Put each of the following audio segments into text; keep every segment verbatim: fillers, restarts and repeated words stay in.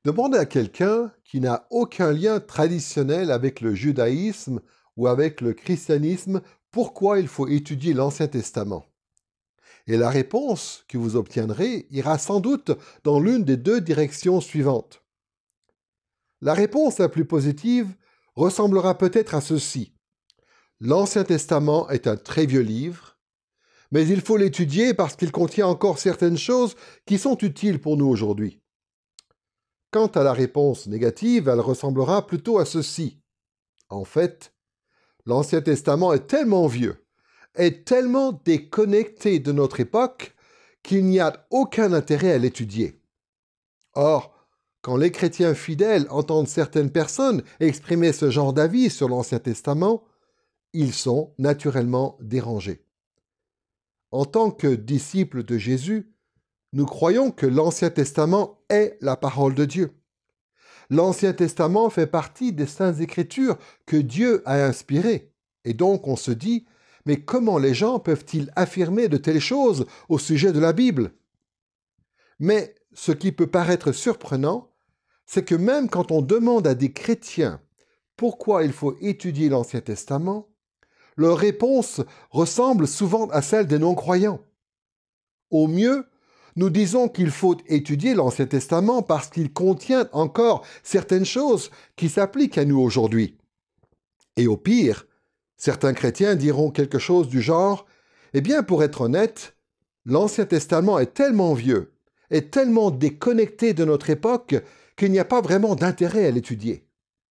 Demandez à quelqu'un qui n'a aucun lien traditionnel avec le judaïsme ou avec le christianisme pourquoi il faut étudier l'Ancien Testament. Et la réponse que vous obtiendrez ira sans doute dans l'une des deux directions suivantes. La réponse la plus positive ressemblera peut-être à ceci. L'Ancien Testament est un très vieux livre, mais il faut l'étudier parce qu'il contient encore certaines choses qui sont utiles pour nous aujourd'hui. Quant à la réponse négative, elle ressemblera plutôt à ceci. En fait, l'Ancien Testament est tellement vieux, est tellement déconnecté de notre époque qu'il n'y a aucun intérêt à l'étudier. Or, quand les chrétiens fidèles entendent certaines personnes exprimer ce genre d'avis sur l'Ancien Testament, ils sont naturellement dérangés. En tant que disciples de Jésus, nous croyons que l'Ancien Testament est la parole de Dieu. L'Ancien Testament fait partie des Saintes Écritures que Dieu a inspirées. Et donc on se dit, mais comment les gens peuvent-ils affirmer de telles choses au sujet de la Bible? Mais ce qui peut paraître surprenant, c'est que même quand on demande à des chrétiens pourquoi il faut étudier l'Ancien Testament, leur réponse ressemble souvent à celle des non-croyants. Au mieux, nous disons qu'il faut étudier l'Ancien Testament parce qu'il contient encore certaines choses qui s'appliquent à nous aujourd'hui. Et au pire, certains chrétiens diront quelque chose du genre « Eh bien, pour être honnête, l'Ancien Testament est tellement vieux, est tellement déconnecté de notre époque qu'il n'y a pas vraiment d'intérêt à l'étudier. »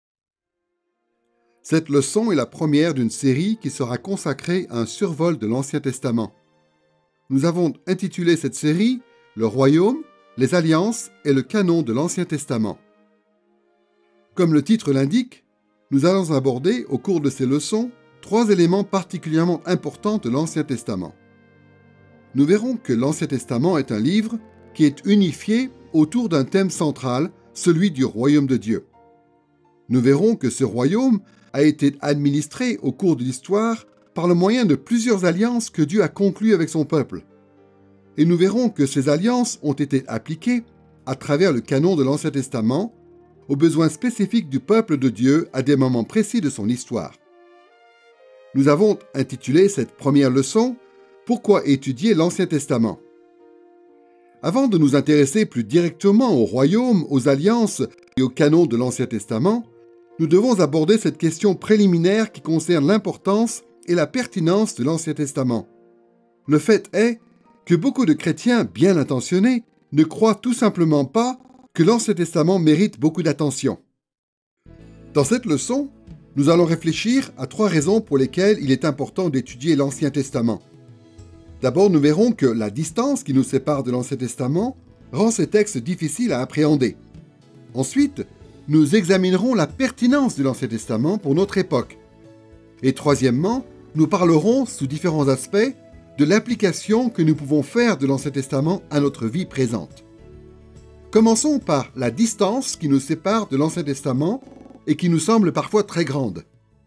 Cette leçon est la première d'une série qui sera consacrée à un survol de l'Ancien Testament. Nous avons intitulé cette série « Le Royaume, les Alliances et le canon de l'Ancien Testament ». Comme le titre l'indique, nous allons aborder au cours de ces leçons trois éléments particulièrement importants de l'Ancien Testament. Nous verrons que l'Ancien Testament est un livre qui est unifié autour d'un thème central, celui du royaume de Dieu. Nous verrons que ce royaume a été administré au cours de l'histoire par le moyen de plusieurs alliances que Dieu a conclues avec son peuple. Et nous verrons que ces alliances ont été appliquées à travers le canon de l'Ancien Testament aux besoins spécifiques du peuple de Dieu à des moments précis de son histoire. Nous avons intitulé cette première leçon « Pourquoi étudier l'Ancien Testament ?» Avant de nous intéresser plus directement au royaume, aux alliances et au canon de l'Ancien Testament, nous devons aborder cette question préliminaire qui concerne l'importance et la pertinence de l'Ancien Testament. Le fait est que beaucoup de chrétiens bien intentionnés ne croient tout simplement pas que l'Ancien Testament mérite beaucoup d'attention. Dans cette leçon, nous allons réfléchir à trois raisons pour lesquelles il est important d'étudier l'Ancien Testament. D'abord, nous verrons que la distance qui nous sépare de l'Ancien Testament rend ces textes difficiles à appréhender. Ensuite, nous examinerons la pertinence de l'Ancien Testament pour notre époque. Et troisièmement, nous parlerons sous différents aspects de l'application que nous pouvons faire de l'Ancien Testament à notre vie présente. Commençons par la distance qui nous sépare de l'Ancien Testament et qui nous semble parfois très grande.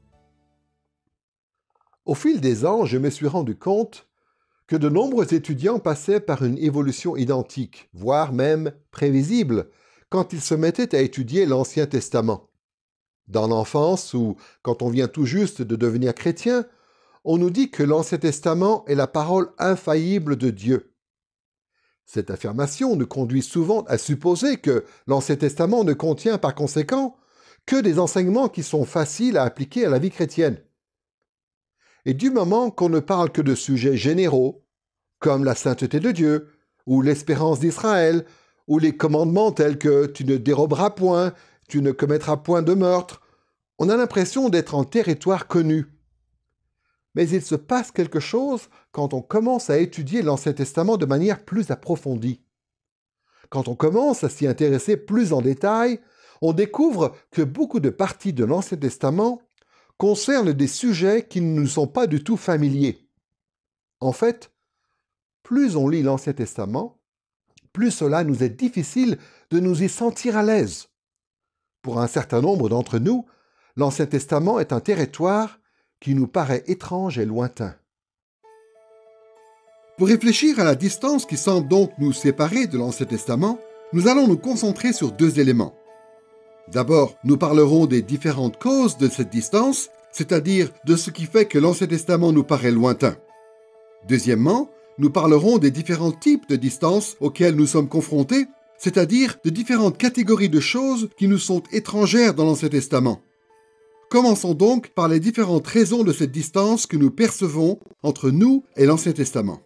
Au fil des ans, je me suis rendu compte que de nombreux étudiants passaient par une évolution identique, voire même prévisible, quand ils se mettaient à étudier l'Ancien Testament. Dans l'enfance ou quand on vient tout juste de devenir chrétien, on nous dit que l'Ancien Testament est la parole infaillible de Dieu. Cette affirmation nous conduit souvent à supposer que l'Ancien Testament ne contient par conséquent que des enseignements qui sont faciles à appliquer à la vie chrétienne. Et du moment qu'on ne parle que de sujets généraux, comme la sainteté de Dieu, ou l'espérance d'Israël, ou les commandements tels que « tu ne déroberas point »,« tu ne commettras point de meurtre », on a l'impression d'être en territoire connu. Mais il se passe quelque chose quand on commence à étudier l'Ancien Testament de manière plus approfondie. Quand on commence à s'y intéresser plus en détail, on découvre que beaucoup de parties de l'Ancien Testament concernent des sujets qui ne nous sont pas du tout familiers. En fait, plus on lit l'Ancien Testament, plus cela nous est difficile de nous y sentir à l'aise. Pour un certain nombre d'entre nous, l'Ancien Testament est un territoire qui nous paraît étrange et lointain. Pour réfléchir à la distance qui semble donc nous séparer de l'Ancien Testament, Nous allons nous concentrer sur deux éléments. D'abord, nous parlerons des différentes causes de cette distance, c'est-à-dire de ce qui fait que l'Ancien Testament nous paraît lointain. Deuxièmement, nous parlerons des différents types de distances auxquelles nous sommes confrontés, c'est-à-dire de différentes catégories de choses qui nous sont étrangères dans l'Ancien Testament. Commençons donc par les différentes raisons de cette distance que nous percevons entre nous et l'Ancien Testament.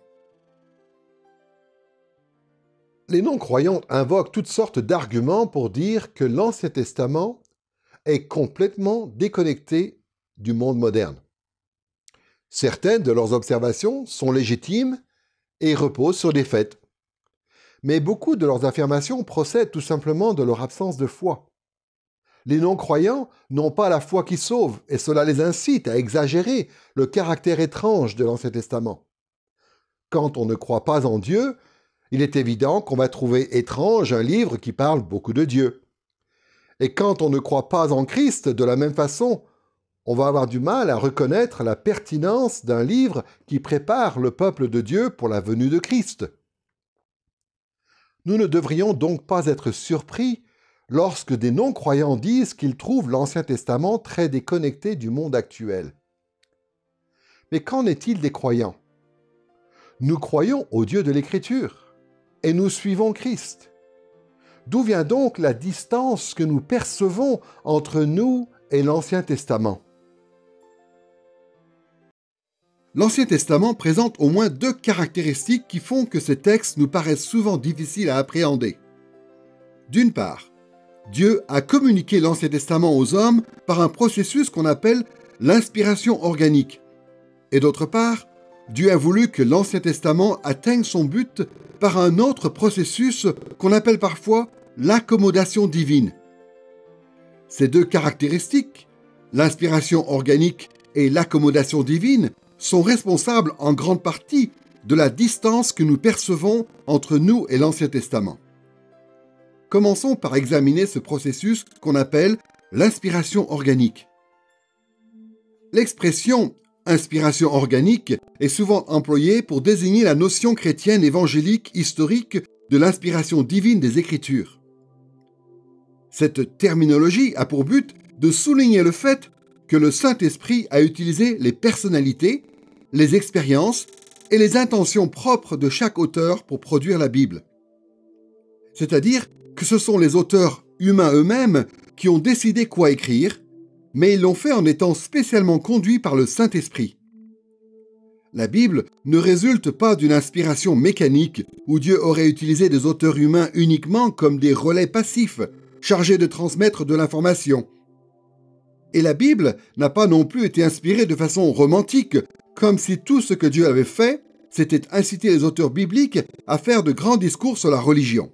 Les non-croyants invoquent toutes sortes d'arguments pour dire que l'Ancien Testament est complètement déconnecté du monde moderne. Certaines de leurs observations sont légitimes et reposent sur des faits. Mais beaucoup de leurs affirmations procèdent tout simplement de leur absence de foi. Les non-croyants n'ont pas la foi qui sauve, et cela les incite à exagérer le caractère étrange de l'Ancien Testament. Quand on ne croit pas en Dieu, il est évident qu'on va trouver étrange un livre qui parle beaucoup de Dieu. Et quand on ne croit pas en Christ, de la même façon, on va avoir du mal à reconnaître la pertinence d'un livre qui prépare le peuple de Dieu pour la venue de Christ. Nous ne devrions donc pas être surpris lorsque des non-croyants disent qu'ils trouvent l'Ancien Testament très déconnecté du monde actuel. Mais qu'en est-il des croyants? Nous croyons au Dieu de l'Écriture et nous suivons Christ. D'où vient donc la distance que nous percevons entre nous et l'Ancien Testament? L'Ancien Testament présente au moins deux caractéristiques qui font que ces textes nous paraissent souvent difficiles à appréhender. D'une part, Dieu a communiqué l'Ancien Testament aux hommes par un processus qu'on appelle l'inspiration organique. Et d'autre part, Dieu a voulu que l'Ancien Testament atteigne son but par un autre processus qu'on appelle parfois l'accommodation divine. Ces deux caractéristiques, l'inspiration organique et l'accommodation divine, sont responsables en grande partie de la distance que nous percevons entre nous et l'Ancien Testament. Commençons par examiner ce processus qu'on appelle l'inspiration organique. L'expression « inspiration organique » est souvent employée pour désigner la notion chrétienne évangélique historique de l'inspiration divine des Écritures. Cette terminologie a pour but de souligner le fait que le Saint-Esprit a utilisé les personnalités, les expériences et les intentions propres de chaque auteur pour produire la Bible. C'est-à-dire que ce sont les auteurs humains eux-mêmes qui ont décidé quoi écrire, mais ils l'ont fait en étant spécialement conduits par le Saint-Esprit. La Bible ne résulte pas d'une inspiration mécanique où Dieu aurait utilisé des auteurs humains uniquement comme des relais passifs, chargés de transmettre de l'information. Et la Bible n'a pas non plus été inspirée de façon romantique, comme si tout ce que Dieu avait fait, c'était inciter les auteurs bibliques à faire de grands discours sur la religion.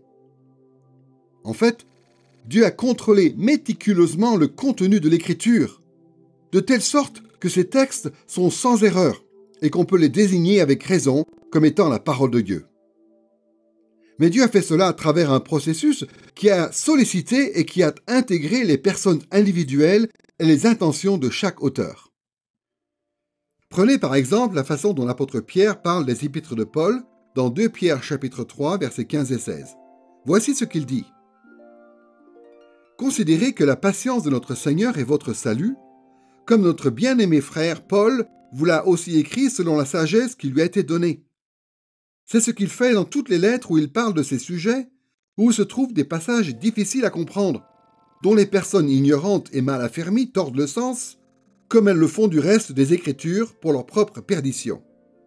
En fait, Dieu a contrôlé méticuleusement le contenu de l'Écriture, de telle sorte que ces textes sont sans erreur et qu'on peut les désigner avec raison comme étant la parole de Dieu. Mais Dieu a fait cela à travers un processus qui a sollicité et qui a intégré les personnes individuelles et les intentions de chaque auteur. Prenez par exemple la façon dont l'apôtre Pierre parle des épîtres de Paul dans deux Pierre chapitre trois versets quinze et seize. Voici ce qu'il dit. « Considérez que la patience de notre Seigneur est votre salut, comme notre bien-aimé frère Paul vous l'a aussi écrit selon la sagesse qui lui a été donnée. C'est ce qu'il fait dans toutes les lettres où il parle de ces sujets, où se trouvent des passages difficiles à comprendre, dont les personnes ignorantes et mal affermies tordent le sens, comme elles le font du reste des Écritures pour leur propre perdition. »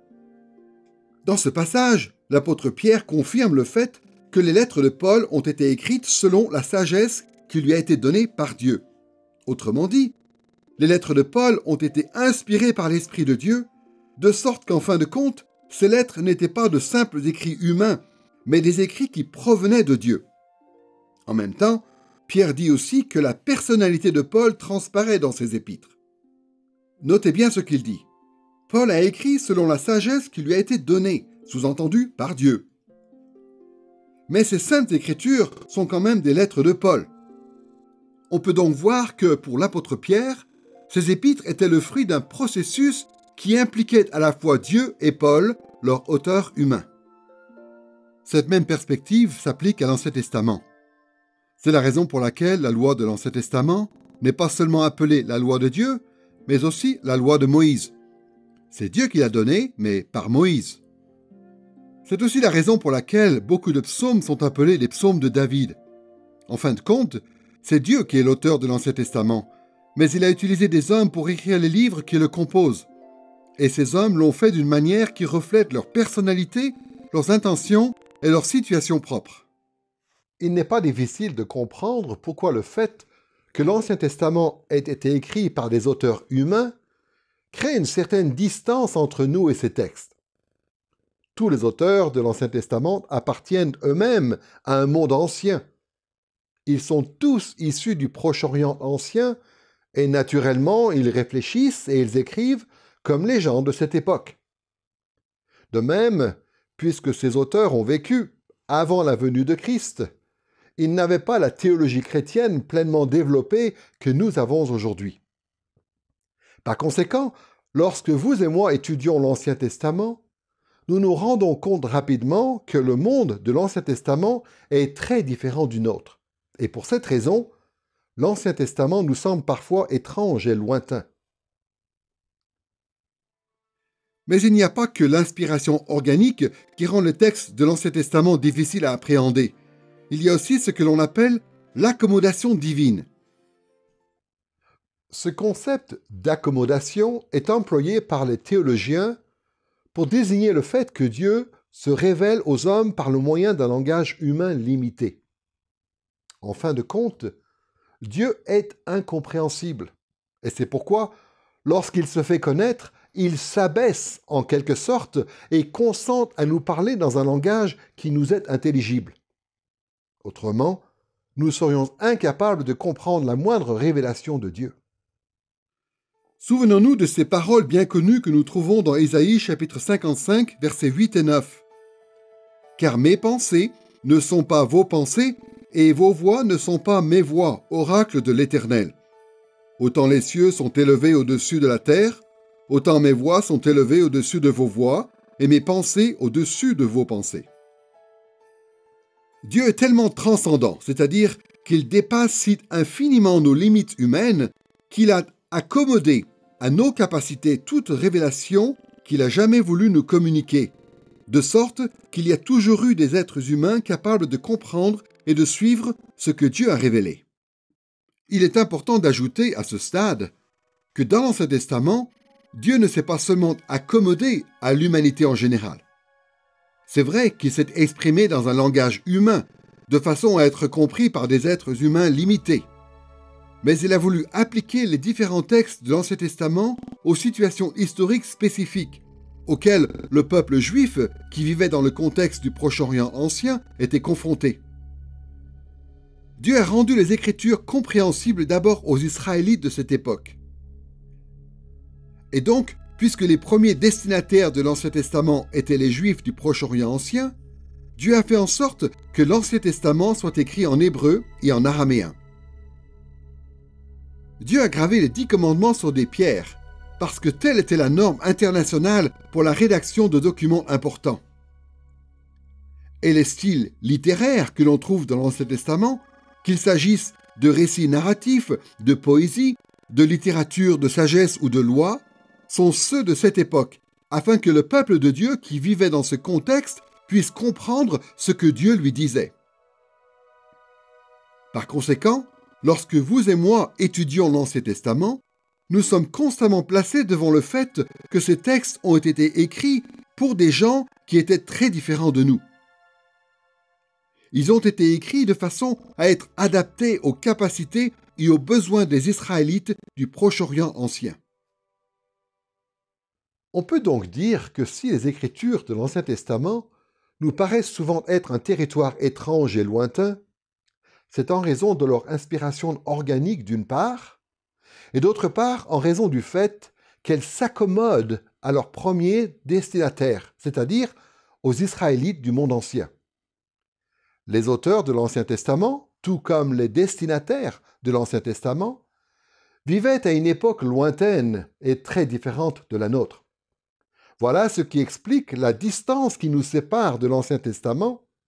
Dans ce passage, l'apôtre Pierre confirme le fait que les lettres de Paul ont été écrites selon la sagesse qui lui a été donnée par Dieu. Autrement dit, les lettres de Paul ont été inspirées par l'Esprit de Dieu, de sorte qu'en fin de compte, ces lettres n'étaient pas de simples écrits humains, mais des écrits qui provenaient de Dieu. En même temps, Pierre dit aussi que la personnalité de Paul transparaît dans ses épîtres. Notez bien ce qu'il dit. Paul a écrit selon la sagesse qui lui a été donnée, sous-entendu par Dieu. Mais ces saintes écritures sont quand même des lettres de Paul. On peut donc voir que, pour l'apôtre Pierre, ces épîtres étaient le fruit d'un processus qui impliquait à la fois Dieu et Paul, leur auteur humain. Cette même perspective s'applique à l'Ancien Testament. C'est la raison pour laquelle la loi de l'Ancien Testament n'est pas seulement appelée la loi de Dieu, mais aussi la loi de Moïse. C'est Dieu qui l'a donnée, mais par Moïse. C'est aussi la raison pour laquelle beaucoup de psaumes sont appelés les psaumes de David. En fin de compte, c'est Dieu qui est l'auteur de l'Ancien Testament, mais il a utilisé des hommes pour écrire les livres qui le composent. Et ces hommes l'ont fait d'une manière qui reflète leur personnalité, leurs intentions et leur situation propre. Il n'est pas difficile de comprendre pourquoi le fait que l'Ancien Testament ait été écrit par des auteurs humains crée une certaine distance entre nous et ces textes. Tous les auteurs de l'Ancien Testament appartiennent eux-mêmes à un monde ancien. Ils sont tous issus du Proche-Orient ancien et naturellement ils réfléchissent et ils écrivent comme les gens de cette époque. De même, puisque ces auteurs ont vécu avant la venue de Christ, ils n'avaient pas la théologie chrétienne pleinement développée que nous avons aujourd'hui. Par conséquent, lorsque vous et moi étudions l'Ancien Testament, nous nous rendons compte rapidement que le monde de l'Ancien Testament est très différent du nôtre. Et pour cette raison, l'Ancien Testament nous semble parfois étrange et lointain. Mais il n'y a pas que l'inspiration organique qui rend le texte de l'Ancien Testament difficile à appréhender. Il y a aussi ce que l'on appelle l'accommodation divine. Ce concept d'accommodation est employé par les théologiens pour désigner le fait que Dieu se révèle aux hommes par le moyen d'un langage humain limité. En fin de compte, Dieu est incompréhensible. Et c'est pourquoi, lorsqu'il se fait connaître, il s'abaisse en quelque sorte et consent à nous parler dans un langage qui nous est intelligible. Autrement, nous serions incapables de comprendre la moindre révélation de Dieu. Souvenons-nous de ces paroles bien connues que nous trouvons dans Ésaïe chapitre cinquante-cinq, versets huit et neuf. « Car mes pensées ne sont pas vos pensées, et vos voix ne sont pas mes voix, oracle de l'Éternel. Autant les cieux sont élevés au-dessus de la terre, autant mes voix sont élevées au-dessus de vos voix, et mes pensées au-dessus de vos pensées. » Dieu est tellement transcendant, c'est-à-dire qu'il dépasse si infiniment nos limites humaines, qu'il a accommodé à nos capacités toute révélation qu'il a jamais voulu nous communiquer, de sorte qu'il y a toujours eu des êtres humains capables de comprendre et de suivre ce que Dieu a révélé. Il est important d'ajouter à ce stade que dans l'Ancien Testament, Dieu ne s'est pas seulement accommodé à l'humanité en général. C'est vrai qu'il s'est exprimé dans un langage humain, de façon à être compris par des êtres humains limités. Mais il a voulu appliquer les différents textes de l'Ancien Testament aux situations historiques spécifiques, auxquelles le peuple juif, qui vivait dans le contexte du Proche-Orient ancien, était confronté. Dieu a rendu les Écritures compréhensibles d'abord aux Israélites de cette époque. Et donc, puisque les premiers destinataires de l'Ancien Testament étaient les Juifs du Proche-Orient ancien, Dieu a fait en sorte que l'Ancien Testament soit écrit en hébreu et en araméen. Dieu a gravé les dix commandements sur des pierres, parce que telle était la norme internationale pour la rédaction de documents importants. Et les styles littéraires que l'on trouve dans l'Ancien Testament, qu'il s'agisse de récits narratifs, de poésie, de littérature de sagesse ou de loi, sont ceux de cette époque, afin que le peuple de Dieu qui vivait dans ce contexte puisse comprendre ce que Dieu lui disait. Par conséquent, lorsque vous et moi étudions l'Ancien Testament, nous sommes constamment placés devant le fait que ces textes ont été écrits pour des gens qui étaient très différents de nous. Ils ont été écrits de façon à être adaptés aux capacités et aux besoins des Israélites du Proche-Orient ancien. On peut donc dire que si les Écritures de l'Ancien Testament nous paraissent souvent être un territoire étrange et lointain, c'est en raison de leur inspiration organique d'une part, et d'autre part en raison du fait qu'elles s'accommodent à leurs premiers destinataires, c'est-à-dire aux Israélites du monde ancien. Les auteurs de l'Ancien Testament, tout comme les destinataires de l'Ancien Testament, vivaient à une époque lointaine et très différente de la nôtre. Voilà ce qui explique la distance qui nous sépare de l'Ancien Testament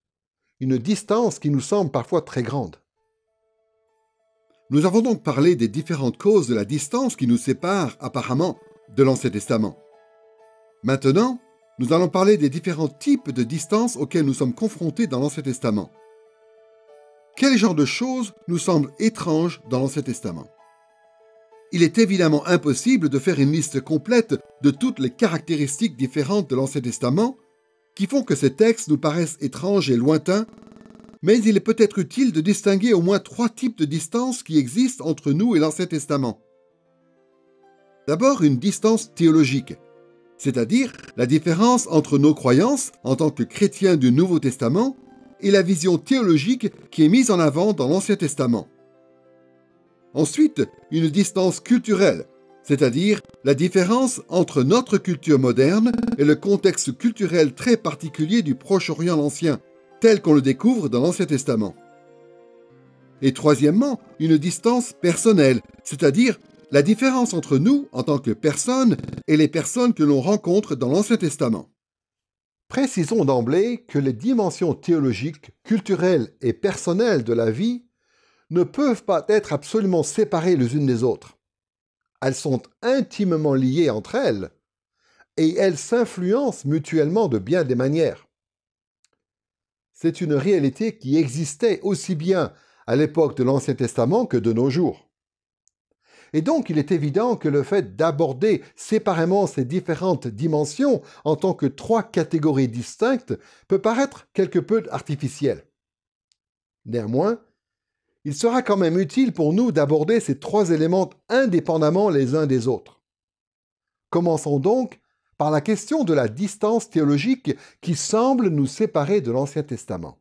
une distance qui nous semble parfois très grande. Nous avons donc parlé des différentes causes de la distance qui nous sépare apparemment de l'Ancien Testament. Maintenant, nous allons parler des différents types de distances auxquelles nous sommes confrontés dans l'Ancien Testament. Quel genre de choses nous semblent étranges dans l'Ancien Testament? Il est évidemment impossible de faire une liste complète de toutes les caractéristiques différentes de l'Ancien Testament qui font que ces textes nous paraissent étranges et lointains, mais il est peut-être utile de distinguer au moins trois types de distances qui existent entre nous et l'Ancien Testament. D'abord, une distance théologique, c'est-à-dire la différence entre nos croyances en tant que chrétiens du Nouveau Testament et la vision théologique qui est mise en avant dans l'Ancien Testament. Ensuite, une distance culturelle, c'est-à-dire la différence entre notre culture moderne et le contexte culturel très particulier du Proche-Orient ancien, tel qu'on le découvre dans l'Ancien Testament. Et troisièmement, une distance personnelle, c'est-à-dire la différence entre nous en tant que personnes et les personnes que l'on rencontre dans l'Ancien Testament. Précisons d'emblée que les dimensions théologiques, culturelles et personnelles de la vie ne peuvent pas être absolument séparées les unes des autres. Elles sont intimement liées entre elles et elles s'influencent mutuellement de bien des manières. C'est une réalité qui existait aussi bien à l'époque de l'Ancien Testament que de nos jours. Et donc, il est évident que le fait d'aborder séparément ces différentes dimensions en tant que trois catégories distinctes peut paraître quelque peu artificiel. Néanmoins, il sera quand même utile pour nous d'aborder ces trois éléments indépendamment les uns des autres. Commençons donc par la question de la distance théologique qui semble nous séparer de l'Ancien Testament.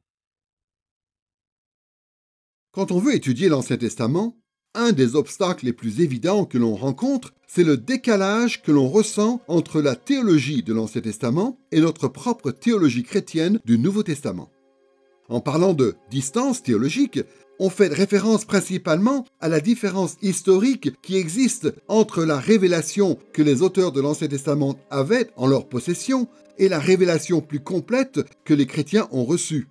Quand on veut étudier l'Ancien Testament, un des obstacles les plus évidents que l'on rencontre, c'est le décalage que l'on ressent entre la théologie de l'Ancien Testament et notre propre théologie chrétienne du Nouveau Testament. En parlant de distance théologique, on fait référence principalement à la différence historique qui existe entre la révélation que les auteurs de l'Ancien Testament avaient en leur possession et la révélation plus complète que les chrétiens ont reçue.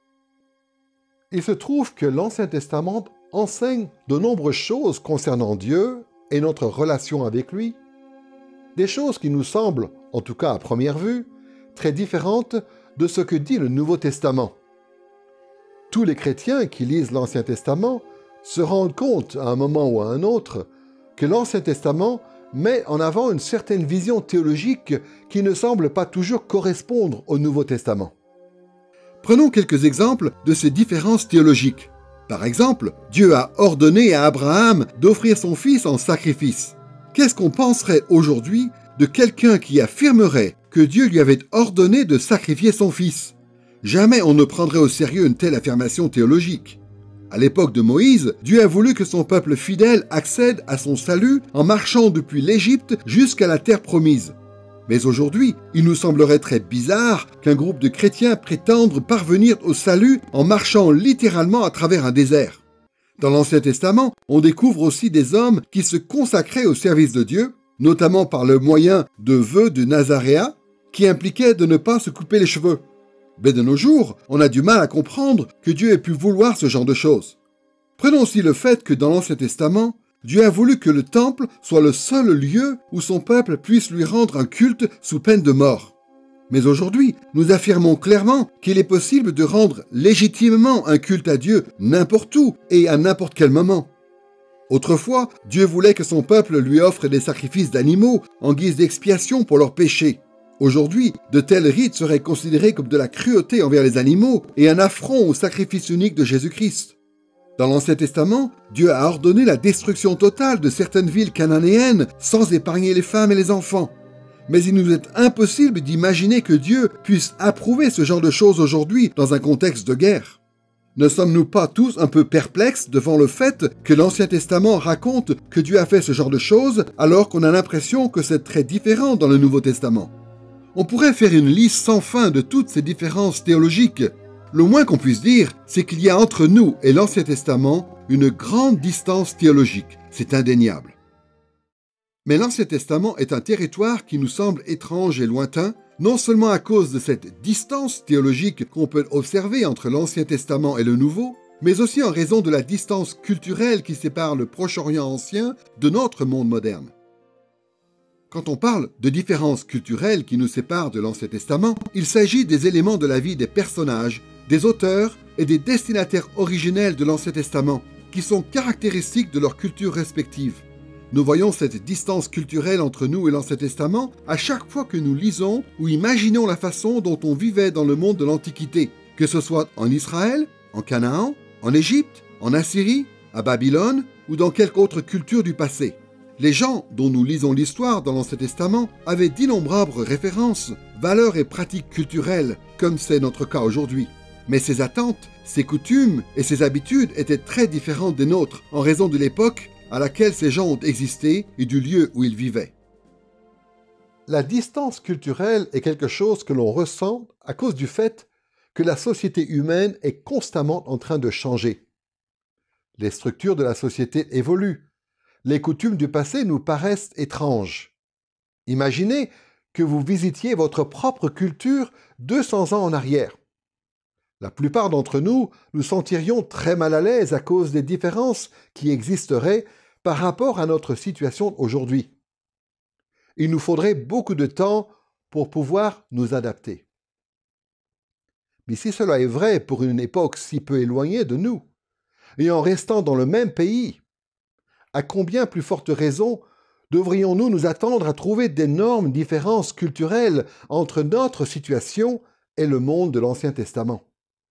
Il se trouve que l'Ancien Testament enseigne de nombreuses choses concernant Dieu et notre relation avec lui, des choses qui nous semblent, en tout cas à première vue, très différentes de ce que dit le Nouveau Testament. Tous les chrétiens qui lisent l'Ancien Testament se rendent compte à un moment ou à un autre que l'Ancien Testament met en avant une certaine vision théologique qui ne semble pas toujours correspondre au Nouveau Testament. Prenons quelques exemples de ces différences théologiques. Par exemple, Dieu a ordonné à Abraham d'offrir son fils en sacrifice. Qu'est-ce qu'on penserait aujourd'hui de quelqu'un qui affirmerait que Dieu lui avait ordonné de sacrifier son fils? Jamais on ne prendrait au sérieux une telle affirmation théologique. À l'époque de Moïse, Dieu a voulu que son peuple fidèle accède à son salut en marchant depuis l'Égypte jusqu'à la terre promise. Mais aujourd'hui, il nous semblerait très bizarre qu'un groupe de chrétiens prétende parvenir au salut en marchant littéralement à travers un désert. Dans l'Ancien Testament, on découvre aussi des hommes qui se consacraient au service de Dieu, notamment par le moyen de vœux de Nazaréa, qui impliquaient de ne pas se couper les cheveux. Mais de nos jours, on a du mal à comprendre que Dieu ait pu vouloir ce genre de choses. Prenons aussi le fait que dans l'Ancien Testament, Dieu a voulu que le temple soit le seul lieu où son peuple puisse lui rendre un culte sous peine de mort. Mais aujourd'hui, nous affirmons clairement qu'il est possible de rendre légitimement un culte à Dieu n'importe où et à n'importe quel moment. Autrefois, Dieu voulait que son peuple lui offre des sacrifices d'animaux en guise d'expiation pour leurs péchés. Aujourd'hui, de tels rites seraient considérés comme de la cruauté envers les animaux et un affront au sacrifice unique de Jésus-Christ. Dans l'Ancien Testament, Dieu a ordonné la destruction totale de certaines villes cananéennes sans épargner les femmes et les enfants. Mais il nous est impossible d'imaginer que Dieu puisse approuver ce genre de choses aujourd'hui dans un contexte de guerre. Ne sommes-nous pas tous un peu perplexes devant le fait que l'Ancien Testament raconte que Dieu a fait ce genre de choses alors qu'on a l'impression que c'est très différent dans le Nouveau Testament? On pourrait faire une liste sans fin de toutes ces différences théologiques. Le moins qu'on puisse dire, c'est qu'il y a entre nous et l'Ancien Testament une grande distance théologique. C'est indéniable. Mais l'Ancien Testament est un territoire qui nous semble étrange et lointain Non seulement à cause de cette distance théologique qu'on peut observer entre l'Ancien Testament et le Nouveau, mais aussi en raison de la distance culturelle qui sépare le Proche-Orient ancien de notre monde moderne. Quand on parle de différences culturelles qui nous séparent de l'Ancien Testament, il s'agit des éléments de la vie des personnages, des auteurs et des destinataires originels de l'Ancien Testament, qui sont caractéristiques de leur culture respective. Nous voyons cette distance culturelle entre nous et l'Ancien Testament à chaque fois que nous lisons ou imaginons la façon dont on vivait dans le monde de l'Antiquité, que ce soit en Israël, en Canaan, en Égypte, en Assyrie, à Babylone ou dans quelque autre culture du passé. Les gens dont nous lisons l'histoire dans l'Ancien Testament avaient d'innombrables références, valeurs et pratiques culturelles, comme c'est notre cas aujourd'hui. Mais ces attentes, ces coutumes et ces habitudes étaient très différentes des nôtres en raison de l'époque à laquelle ces gens ont existé et du lieu où ils vivaient. La distance culturelle est quelque chose que l'on ressent à cause du fait que la société humaine est constamment en train de changer. Les structures de la société évoluent. Les coutumes du passé nous paraissent étranges. Imaginez que vous visitiez votre propre culture deux cents ans en arrière. La plupart d'entre nous nous sentirions très mal à l'aise à cause des différences qui existeraient par rapport à notre situation aujourd'hui. Il nous faudrait beaucoup de temps pour pouvoir nous adapter. Mais si cela est vrai pour une époque si peu éloignée de nous, et en restant dans le même pays, à combien plus forte raison devrions-nous nous attendre à trouver d'énormes différences culturelles entre notre situation et le monde de l'Ancien Testament?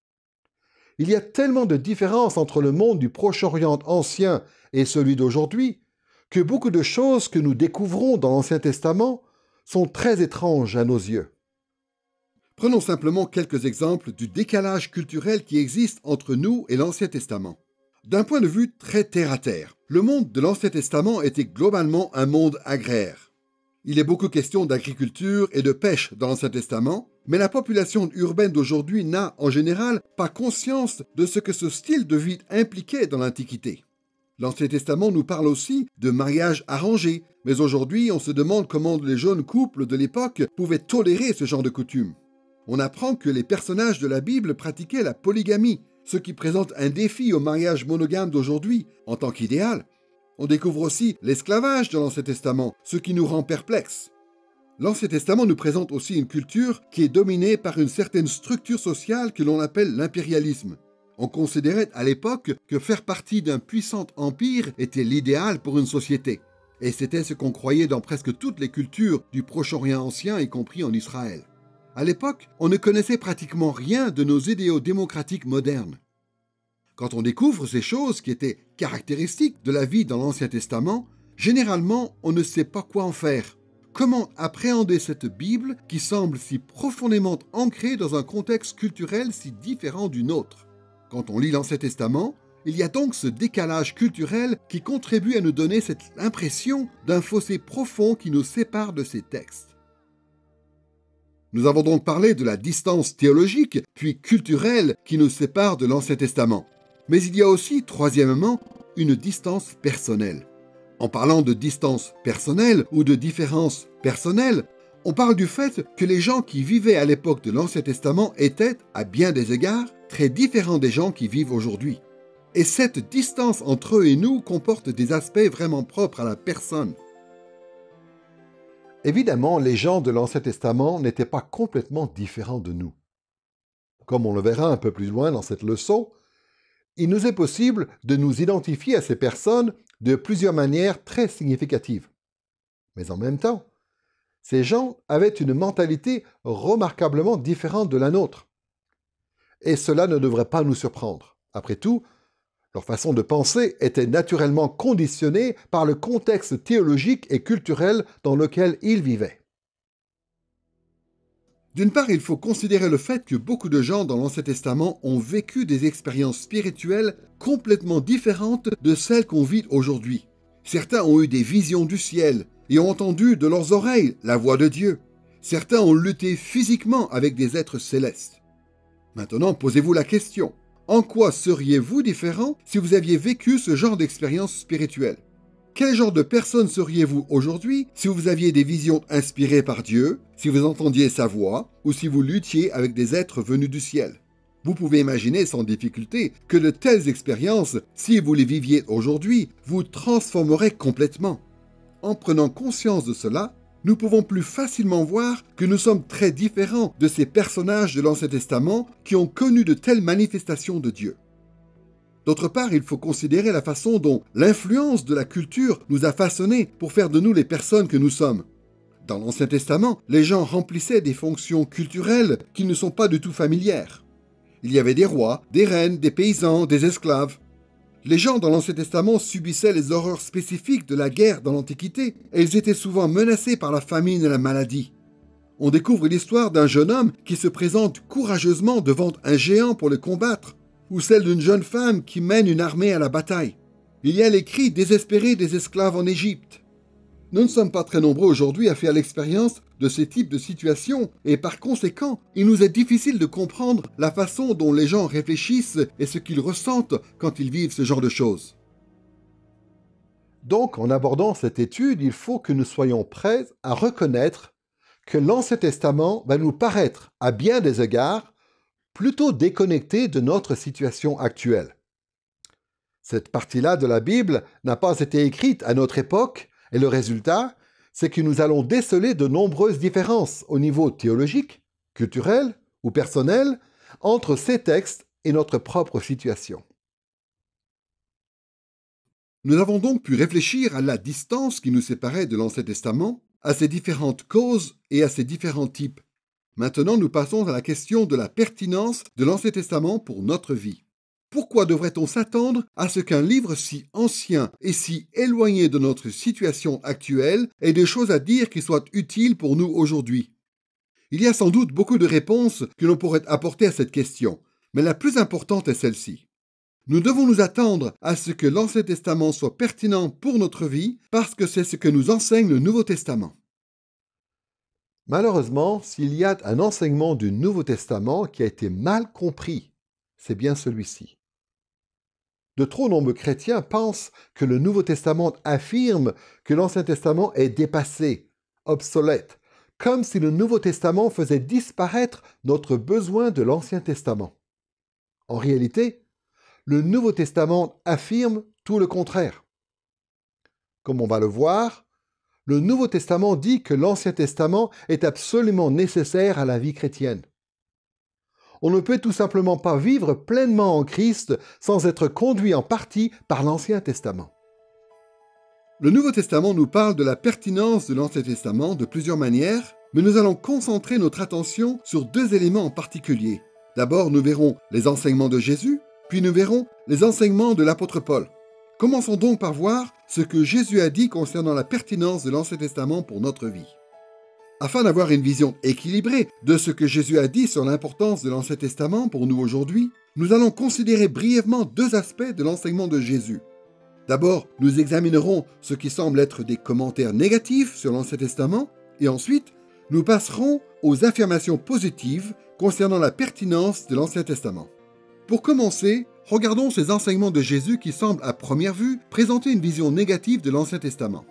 Il y a tellement de différences entre le monde du Proche-Orient ancien et celui d'aujourd'hui que beaucoup de choses que nous découvrons dans l'Ancien Testament sont très étranges à nos yeux. Prenons simplement quelques exemples du décalage culturel qui existe entre nous et l'Ancien Testament. D'un point de vue très terre-à-terre, le monde de l'Ancien Testament était globalement un monde agraire. Il est beaucoup question d'agriculture et de pêche dans l'Ancien Testament, mais la population urbaine d'aujourd'hui n'a, en général, pas conscience de ce que ce style de vie impliquait dans l'Antiquité. L'Ancien Testament nous parle aussi de mariage arrangé, mais aujourd'hui, on se demande comment les jeunes couples de l'époque pouvaient tolérer ce genre de coutumes. On apprend que les personnages de la Bible pratiquaient la polygamie, ce qui présente un défi au mariage monogame d'aujourd'hui en tant qu'idéal. On découvre aussi l'esclavage dans l'Ancien Testament, ce qui nous rend perplexes. L'Ancien Testament nous présente aussi une culture qui est dominée par une certaine structure sociale que l'on appelle l'impérialisme. On considérait à l'époque que faire partie d'un puissant empire était l'idéal pour une société. Et c'était ce qu'on croyait dans presque toutes les cultures du Proche-Orient ancien, y compris en Israël. À l'époque, on ne connaissait pratiquement rien de nos idéaux démocratiques modernes. Quand on découvre ces choses qui étaient caractéristiques de la vie dans l'Ancien Testament, généralement, on ne sait pas quoi en faire. Comment appréhender cette Bible qui semble si profondément ancrée dans un contexte culturel si différent du nôtre? Quand on lit l'Ancien Testament, il y a donc ce décalage culturel qui contribue à nous donner cette impression d'un fossé profond qui nous sépare de ces textes. Nous avons donc parlé de la distance théologique puis culturelle qui nous sépare de l'Ancien Testament. Mais il y a aussi, troisièmement, une distance personnelle. En parlant de distance personnelle ou de différence personnelle, on parle du fait que les gens qui vivaient à l'époque de l'Ancien Testament étaient, à bien des égards, très différents des gens qui vivent aujourd'hui. Et cette distance entre eux et nous comporte des aspects vraiment propres à la personne. Évidemment, les gens de l'Ancien Testament n'étaient pas complètement différents de nous. Comme on le verra un peu plus loin dans cette leçon, il nous est possible de nous identifier à ces personnes de plusieurs manières très significatives. Mais en même temps, ces gens avaient une mentalité remarquablement différente de la nôtre. Et cela ne devrait pas nous surprendre. Après tout, leur façon de penser était naturellement conditionnée par le contexte théologique et culturel dans lequel ils vivaient. D'une part, il faut considérer le fait que beaucoup de gens dans l'Ancien Testament ont vécu des expériences spirituelles complètement différentes de celles qu'on vit aujourd'hui. Certains ont eu des visions du ciel et ont entendu de leurs oreilles la voix de Dieu. Certains ont lutté physiquement avec des êtres célestes. Maintenant, posez-vous la question. En quoi seriez-vous différent si vous aviez vécu ce genre d'expérience spirituelle? Quel genre de personne seriez-vous aujourd'hui si vous aviez des visions inspirées par Dieu, si vous entendiez sa voix ou si vous luttiez avec des êtres venus du ciel? Vous pouvez imaginer sans difficulté que de telles expériences, si vous les viviez aujourd'hui, vous transformeraient complètement. En prenant conscience de cela, nous pouvons plus facilement voir que nous sommes très différents de ces personnages de l'Ancien Testament qui ont connu de telles manifestations de Dieu. D'autre part, il faut considérer la façon dont l'influence de la culture nous a façonnés pour faire de nous les personnes que nous sommes. Dans l'Ancien Testament, les gens remplissaient des fonctions culturelles qui ne sont pas du tout familières. Il y avait des rois, des reines, des paysans, des esclaves. Les gens dans l'Ancien Testament subissaient les horreurs spécifiques de la guerre dans l'Antiquité et ils étaient souvent menacés par la famine et la maladie. On découvre l'histoire d'un jeune homme qui se présente courageusement devant un géant pour le combattre, ou celle d'une jeune femme qui mène une armée à la bataille. Il y a les cris désespérés des esclaves en Égypte. Nous ne sommes pas très nombreux aujourd'hui à faire l'expérience de ce type de situation et par conséquent, il nous est difficile de comprendre la façon dont les gens réfléchissent et ce qu'ils ressentent quand ils vivent ce genre de choses. Donc, en abordant cette étude, il faut que nous soyons prêts à reconnaître que l'Ancien Testament va nous paraître, à bien des égards, plutôt déconnecté de notre situation actuelle. Cette partie-là de la Bible n'a pas été écrite à notre époque, et le résultat, c'est que nous allons déceler de nombreuses différences au niveau théologique, culturel ou personnel entre ces textes et notre propre situation. Nous avons donc pu réfléchir à la distance qui nous séparait de l'Ancien Testament, à ses différentes causes et à ses différents types. Maintenant, nous passons à la question de la pertinence de l'Ancien Testament pour notre vie. Pourquoi devrait-on s'attendre à ce qu'un livre si ancien et si éloigné de notre situation actuelle ait des choses à dire qui soient utiles pour nous aujourd'hui? Il y a sans doute beaucoup de réponses que l'on pourrait apporter à cette question, mais la plus importante est celle-ci. Nous devons nous attendre à ce que l'Ancien Testament soit pertinent pour notre vie parce que c'est ce que nous enseigne le Nouveau Testament. Malheureusement, s'il y a un enseignement du Nouveau Testament qui a été mal compris, c'est bien celui-ci. De trop nombreux chrétiens pensent que le Nouveau Testament affirme que l'Ancien Testament est dépassé, obsolète, comme si le Nouveau Testament faisait disparaître notre besoin de l'Ancien Testament. En réalité, le Nouveau Testament affirme tout le contraire. Comme on va le voir, le Nouveau Testament dit que l'Ancien Testament est absolument nécessaire à la vie chrétienne. On ne peut tout simplement pas vivre pleinement en Christ sans être conduit en partie par l'Ancien Testament. Le Nouveau Testament nous parle de la pertinence de l'Ancien Testament de plusieurs manières, mais nous allons concentrer notre attention sur deux éléments en particulier. D'abord, nous verrons les enseignements de Jésus, puis nous verrons les enseignements de l'apôtre Paul. Commençons donc par voir ce que Jésus a dit concernant la pertinence de l'Ancien Testament pour notre vie. Afin d'avoir une vision équilibrée de ce que Jésus a dit sur l'importance de l'Ancien Testament pour nous aujourd'hui, nous allons considérer brièvement deux aspects de l'enseignement de Jésus. D'abord, nous examinerons ce qui semble être des commentaires négatifs sur l'Ancien Testament, et ensuite, nous passerons aux affirmations positives concernant la pertinence de l'Ancien Testament. Pour commencer, regardons ces enseignements de Jésus qui semblent à première vue présenter une vision négative de l'Ancien Testament.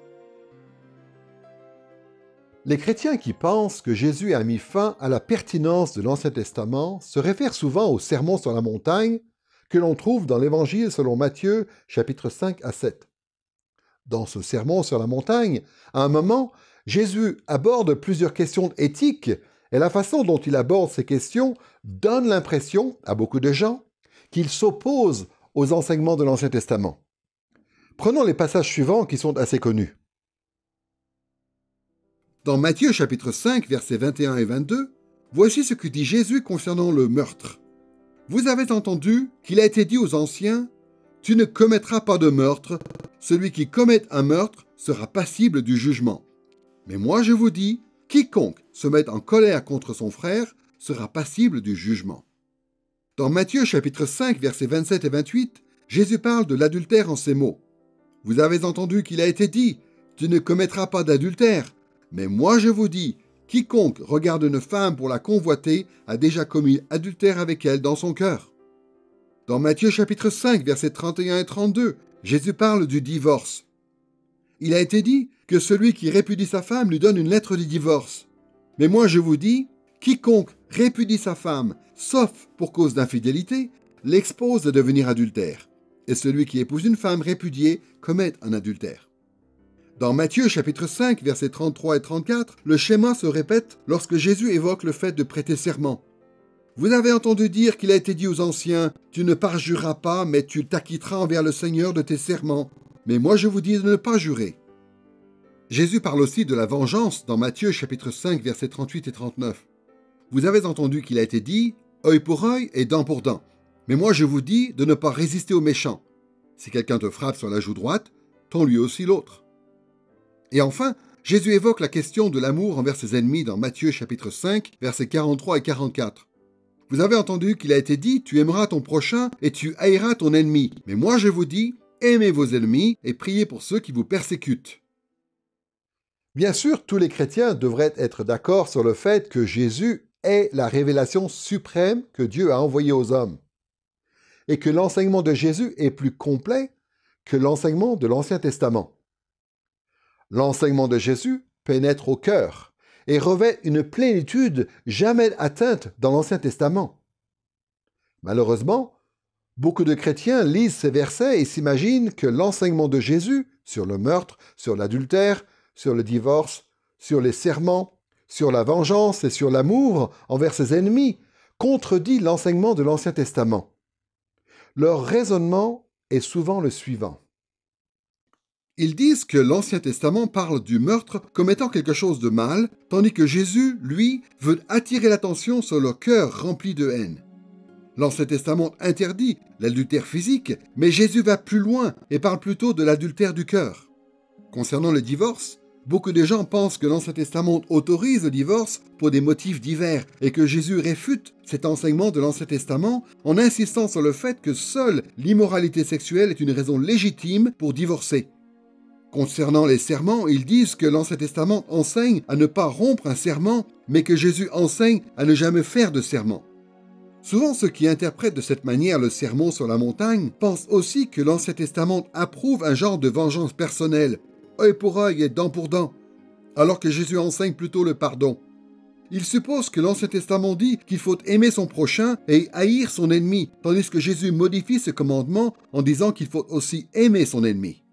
Les chrétiens qui pensent que Jésus a mis fin à la pertinence de l'Ancien Testament se réfèrent souvent au Sermon sur la montagne que l'on trouve dans l'Évangile selon Matthieu, chapitres cinq à sept. Dans ce Sermon sur la montagne, à un moment, Jésus aborde plusieurs questions éthiques et la façon dont il aborde ces questions donne l'impression, à beaucoup de gens, qu'il s'oppose aux enseignements de l'Ancien Testament. Prenons les passages suivants qui sont assez connus. Dans Matthieu chapitre cinq, versets vingt et un et vingt-deux, voici ce que dit Jésus concernant le meurtre. Vous avez entendu qu'il a été dit aux anciens, « Tu ne commettras pas de meurtre, celui qui commet un meurtre sera passible du jugement. » Mais moi je vous dis, quiconque se met en colère contre son frère sera passible du jugement. Dans Matthieu chapitre cinq, versets vingt-sept et vingt-huit, Jésus parle de l'adultère en ces mots. « Vous avez entendu qu'il a été dit, « Tu ne commettras pas d'adultère. » Mais moi je vous dis, quiconque regarde une femme pour la convoiter a déjà commis adultère avec elle dans son cœur. Dans Matthieu chapitre cinq, versets trente et un et trente-deux, Jésus parle du divorce. il a été dit que celui qui répudie sa femme lui donne une lettre de divorce. Mais moi je vous dis, quiconque répudie sa femme, sauf pour cause d'infidélité, l'expose à devenir adultère. Et celui qui épouse une femme répudiée commet un adultère. Dans Matthieu chapitre cinq, versets trente-trois et trente-quatre, le schéma se répète lorsque Jésus évoque le fait de prêter serment. Vous avez entendu dire qu'il a été dit aux anciens, « Tu ne parjureras pas, mais tu t'acquitteras envers le Seigneur de tes serments. » Mais moi je vous dis de ne pas jurer. Jésus parle aussi de la vengeance dans Matthieu chapitre cinq, versets trente-huit et trente-neuf. Vous avez entendu qu'il a été dit, « Œil pour œil et dent pour dent. » Mais moi je vous dis de ne pas résister aux méchants. Si quelqu'un te frappe sur la joue droite, tends lui aussi l'autre. Et enfin, Jésus évoque la question de l'amour envers ses ennemis dans Matthieu chapitre cinq, versets quarante-trois et quarante-quatre. Vous avez entendu qu'il a été dit, tu aimeras ton prochain et tu haïras ton ennemi. Mais moi je vous dis, aimez vos ennemis et priez pour ceux qui vous persécutent. Bien sûr, tous les chrétiens devraient être d'accord sur le fait que Jésus est la révélation suprême que Dieu a envoyée aux hommes, et que l'enseignement de Jésus est plus complet que l'enseignement de l'Ancien Testament. L'enseignement de Jésus pénètre au cœur et revêt une plénitude jamais atteinte dans l'Ancien Testament. Malheureusement, beaucoup de chrétiens lisent ces versets et s'imaginent que l'enseignement de Jésus sur le meurtre, sur l'adultère, sur le divorce, sur les serments, sur la vengeance et sur l'amour envers ses ennemis contredit l'enseignement de l'Ancien Testament. Leur raisonnement est souvent le suivant. Ils disent que l'Ancien Testament parle du meurtre comme étant quelque chose de mal, tandis que Jésus, lui, veut attirer l'attention sur le cœur rempli de haine. L'Ancien Testament interdit l'adultère physique, mais Jésus va plus loin et parle plutôt de l'adultère du cœur. Concernant le divorce, beaucoup de gens pensent que l'Ancien Testament autorise le divorce pour des motifs divers et que Jésus réfute cet enseignement de l'Ancien Testament en insistant sur le fait que seule l'immoralité sexuelle est une raison légitime pour divorcer. Concernant les serments, ils disent que l'Ancien Testament enseigne à ne pas rompre un serment, mais que Jésus enseigne à ne jamais faire de serment. Souvent, ceux qui interprètent de cette manière le sermon sur la montagne pensent aussi que l'Ancien Testament approuve un genre de vengeance personnelle, œil pour œil et dent pour dent, alors que Jésus enseigne plutôt le pardon. Ils supposent que l'Ancien Testament dit qu'il faut aimer son prochain et haïr son ennemi, tandis que Jésus modifie ce commandement en disant qu'il faut aussi aimer son ennemi.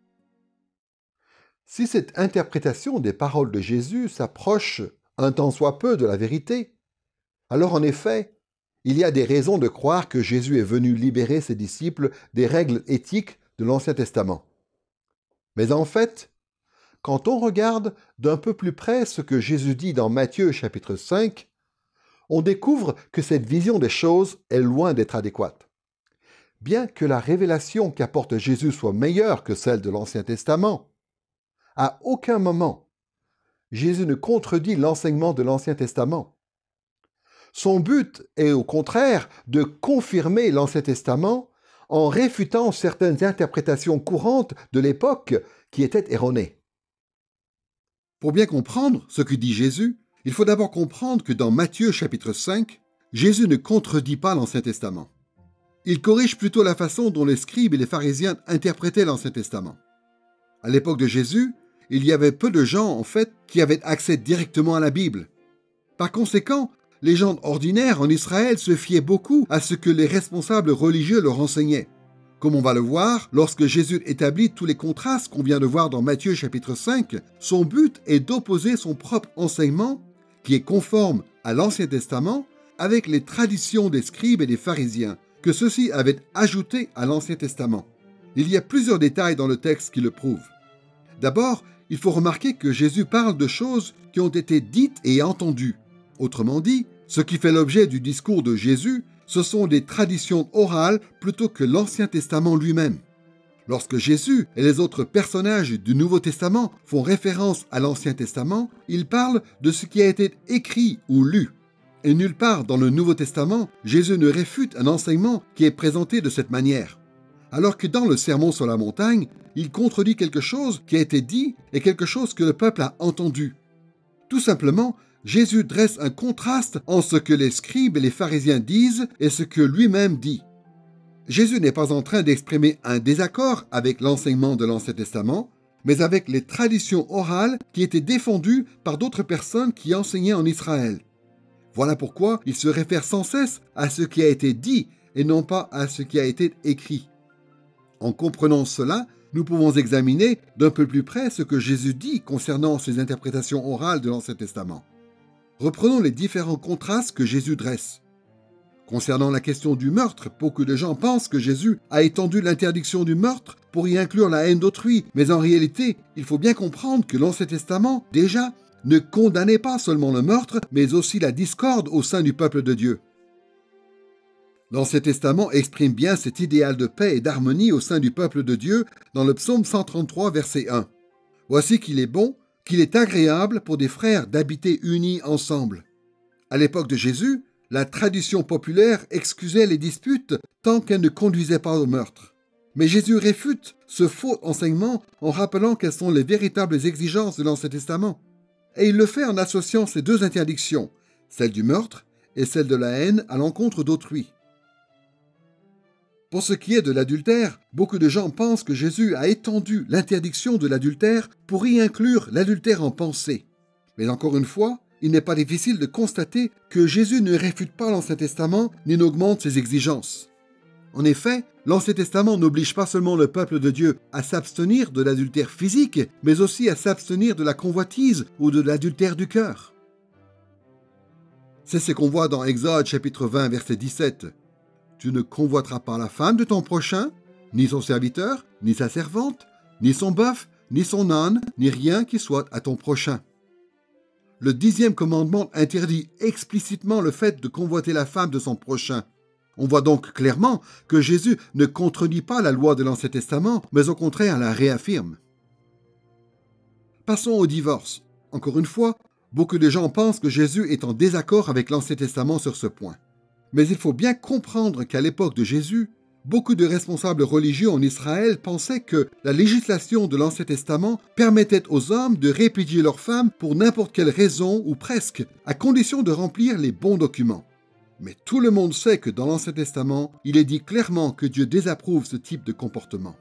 Si cette interprétation des paroles de Jésus s'approche un tant soit peu de la vérité, alors en effet, il y a des raisons de croire que Jésus est venu libérer ses disciples des règles éthiques de l'Ancien Testament. Mais en fait, quand on regarde d'un peu plus près ce que Jésus dit dans Matthieu chapitre cinq, on découvre que cette vision des choses est loin d'être adéquate. Bien que la révélation qu'apporte Jésus soit meilleure que celle de l'Ancien Testament, à aucun moment, Jésus ne contredit l'enseignement de l'Ancien Testament. Son but est au contraire de confirmer l'Ancien Testament en réfutant certaines interprétations courantes de l'époque qui étaient erronées. Pour bien comprendre ce que dit Jésus, il faut d'abord comprendre que dans Matthieu chapitre cinq, Jésus ne contredit pas l'Ancien Testament. Il corrige plutôt la façon dont les scribes et les pharisiens interprétaient l'Ancien Testament. À l'époque de Jésus, il y avait peu de gens, en fait, qui avaient accès directement à la Bible. Par conséquent, les gens ordinaires en Israël se fiaient beaucoup à ce que les responsables religieux leur enseignaient. Comme on va le voir, lorsque Jésus établit tous les contrastes qu'on vient de voir dans Matthieu chapitre cinq, son but est d'opposer son propre enseignement, qui est conforme à l'Ancien Testament, avec les traditions des scribes et des pharisiens, que ceux-ci avaient ajoutées à l'Ancien Testament. Il y a plusieurs détails dans le texte qui le prouvent. D'abord, il faut remarquer que Jésus parle de choses qui ont été dites et entendues. Autrement dit, ce qui fait l'objet du discours de Jésus, ce sont des traditions orales plutôt que l'Ancien Testament lui-même. Lorsque Jésus et les autres personnages du Nouveau Testament font référence à l'Ancien Testament, ils parlent de ce qui a été écrit ou lu. Et nulle part dans le Nouveau Testament, Jésus ne réfute un enseignement qui est présenté de cette manière. Alors que dans le Sermon sur la montagne, il contredit quelque chose qui a été dit et quelque chose que le peuple a entendu. Tout simplement, Jésus dresse un contraste entre ce que les scribes et les pharisiens disent et ce que lui-même dit. Jésus n'est pas en train d'exprimer un désaccord avec l'enseignement de l'Ancien Testament, mais avec les traditions orales qui étaient défendues par d'autres personnes qui enseignaient en Israël. Voilà pourquoi il se réfère sans cesse à ce qui a été dit et non pas à ce qui a été écrit. En comprenant cela, nous pouvons examiner d'un peu plus près ce que Jésus dit concernant ces interprétations orales de l'Ancien Testament. Reprenons les différents contrastes que Jésus dresse. Concernant la question du meurtre, beaucoup de gens pensent que Jésus a étendu l'interdiction du meurtre pour y inclure la haine d'autrui, mais en réalité, il faut bien comprendre que l'Ancien Testament, déjà, ne condamnait pas seulement le meurtre, mais aussi la discorde au sein du peuple de Dieu. L'Ancien Testament exprime bien cet idéal de paix et d'harmonie au sein du peuple de Dieu dans le psaume cent trente-trois, verset un. « Voici qu'il est bon, qu'il est agréable pour des frères d'habiter unis ensemble. » À l'époque de Jésus, la tradition populaire excusait les disputes tant qu'elles ne conduisaient pas au meurtre. Mais Jésus réfute ce faux enseignement en rappelant quelles sont les véritables exigences de l'Ancien Testament. Et il le fait en associant ces deux interdictions, celle du meurtre et celle de la haine à l'encontre d'autrui. Pour ce qui est de l'adultère, beaucoup de gens pensent que Jésus a étendu l'interdiction de l'adultère pour y inclure l'adultère en pensée. Mais encore une fois, il n'est pas difficile de constater que Jésus ne réfute pas l'Ancien Testament ni n'augmente ses exigences. En effet, l'Ancien Testament n'oblige pas seulement le peuple de Dieu à s'abstenir de l'adultère physique, mais aussi à s'abstenir de la convoitise ou de l'adultère du cœur. C'est ce qu'on voit dans Exode chapitre vingt, verset dix-sept. « Tu ne convoiteras pas la femme de ton prochain, ni son serviteur, ni sa servante, ni son bœuf, ni son âne, ni rien qui soit à ton prochain. » Le dixième commandement interdit explicitement le fait de convoiter la femme de son prochain. On voit donc clairement que Jésus ne contredit pas la loi de l'Ancien Testament, mais au contraire la réaffirme. Passons au divorce. Encore une fois, beaucoup de gens pensent que Jésus est en désaccord avec l'Ancien Testament sur ce point. Mais il faut bien comprendre qu'à l'époque de Jésus, beaucoup de responsables religieux en Israël pensaient que la législation de l'Ancien Testament permettait aux hommes de répudier leurs femmes pour n'importe quelle raison ou presque, à condition de remplir les bons documents. Mais tout le monde sait que dans l'Ancien Testament, il est dit clairement que Dieu désapprouve ce type de comportement.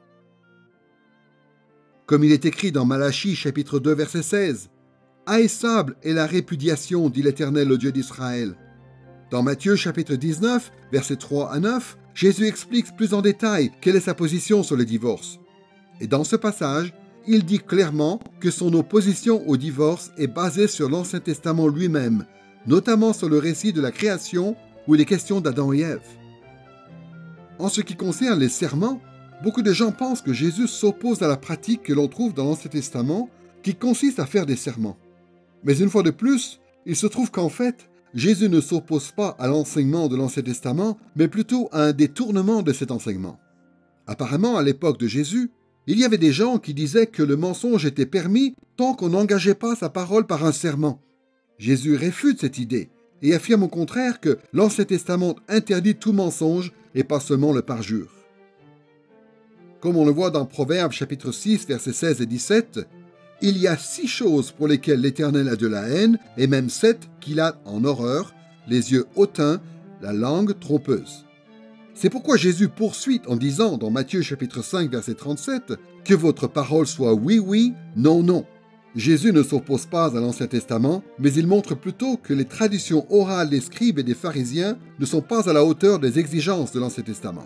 Comme il est écrit dans Malachie chapitre deux verset seize, « Haïssable est la répudiation, dit l'Éternel, le Dieu d'Israël. » Dans Matthieu chapitre dix-neuf, versets trois à neuf, Jésus explique plus en détail quelle est sa position sur le divorce. Et dans ce passage, il dit clairement que son opposition au divorce est basée sur l'Ancien Testament lui-même, notamment sur le récit de la création où il est question d'Adam et Ève. En ce qui concerne les serments, beaucoup de gens pensent que Jésus s'oppose à la pratique que l'on trouve dans l'Ancien Testament, qui consiste à faire des serments. Mais une fois de plus, il se trouve qu'en fait, Jésus ne s'oppose pas à l'enseignement de l'Ancien Testament, mais plutôt à un détournement de cet enseignement. Apparemment, à l'époque de Jésus, il y avait des gens qui disaient que le mensonge était permis tant qu'on n'engageait pas sa parole par un serment. Jésus réfute cette idée et affirme au contraire que l'Ancien Testament interdit tout mensonge et pas seulement le parjure. Comme on le voit dans Proverbes chapitre six, versets seize et dix-sept, « Il y a six choses pour lesquelles l'Éternel a de la haine, et même sept qu'il a en horreur, les yeux hautains, la langue trompeuse. » C'est pourquoi Jésus poursuit en disant dans Matthieu chapitre cinq, verset trente-sept, « Que votre parole soit oui, oui, non, non. » Jésus ne s'oppose pas à l'Ancien Testament, mais il montre plutôt que les traditions orales des scribes et des pharisiens ne sont pas à la hauteur des exigences de l'Ancien Testament.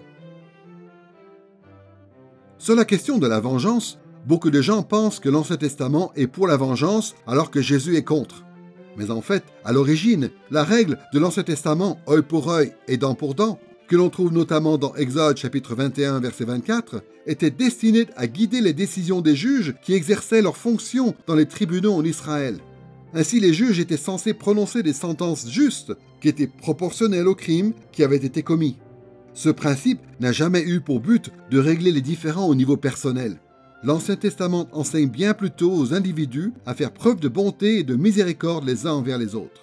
Sur la question de la vengeance, beaucoup de gens pensent que l'Ancien Testament est pour la vengeance alors que Jésus est contre. Mais en fait, à l'origine, la règle de l'Ancien Testament, œil pour œil et dent pour dent, que l'on trouve notamment dans Exode chapitre vingt et un, verset vingt-quatre, était destinée à guider les décisions des juges qui exerçaient leurs fonctions dans les tribunaux en Israël. Ainsi, les juges étaient censés prononcer des sentences justes qui étaient proportionnelles au crime qui avait été commis. Ce principe n'a jamais eu pour but de régler les différends au niveau personnel. L'Ancien Testament enseigne bien plutôt aux individus à faire preuve de bonté et de miséricorde les uns envers les autres.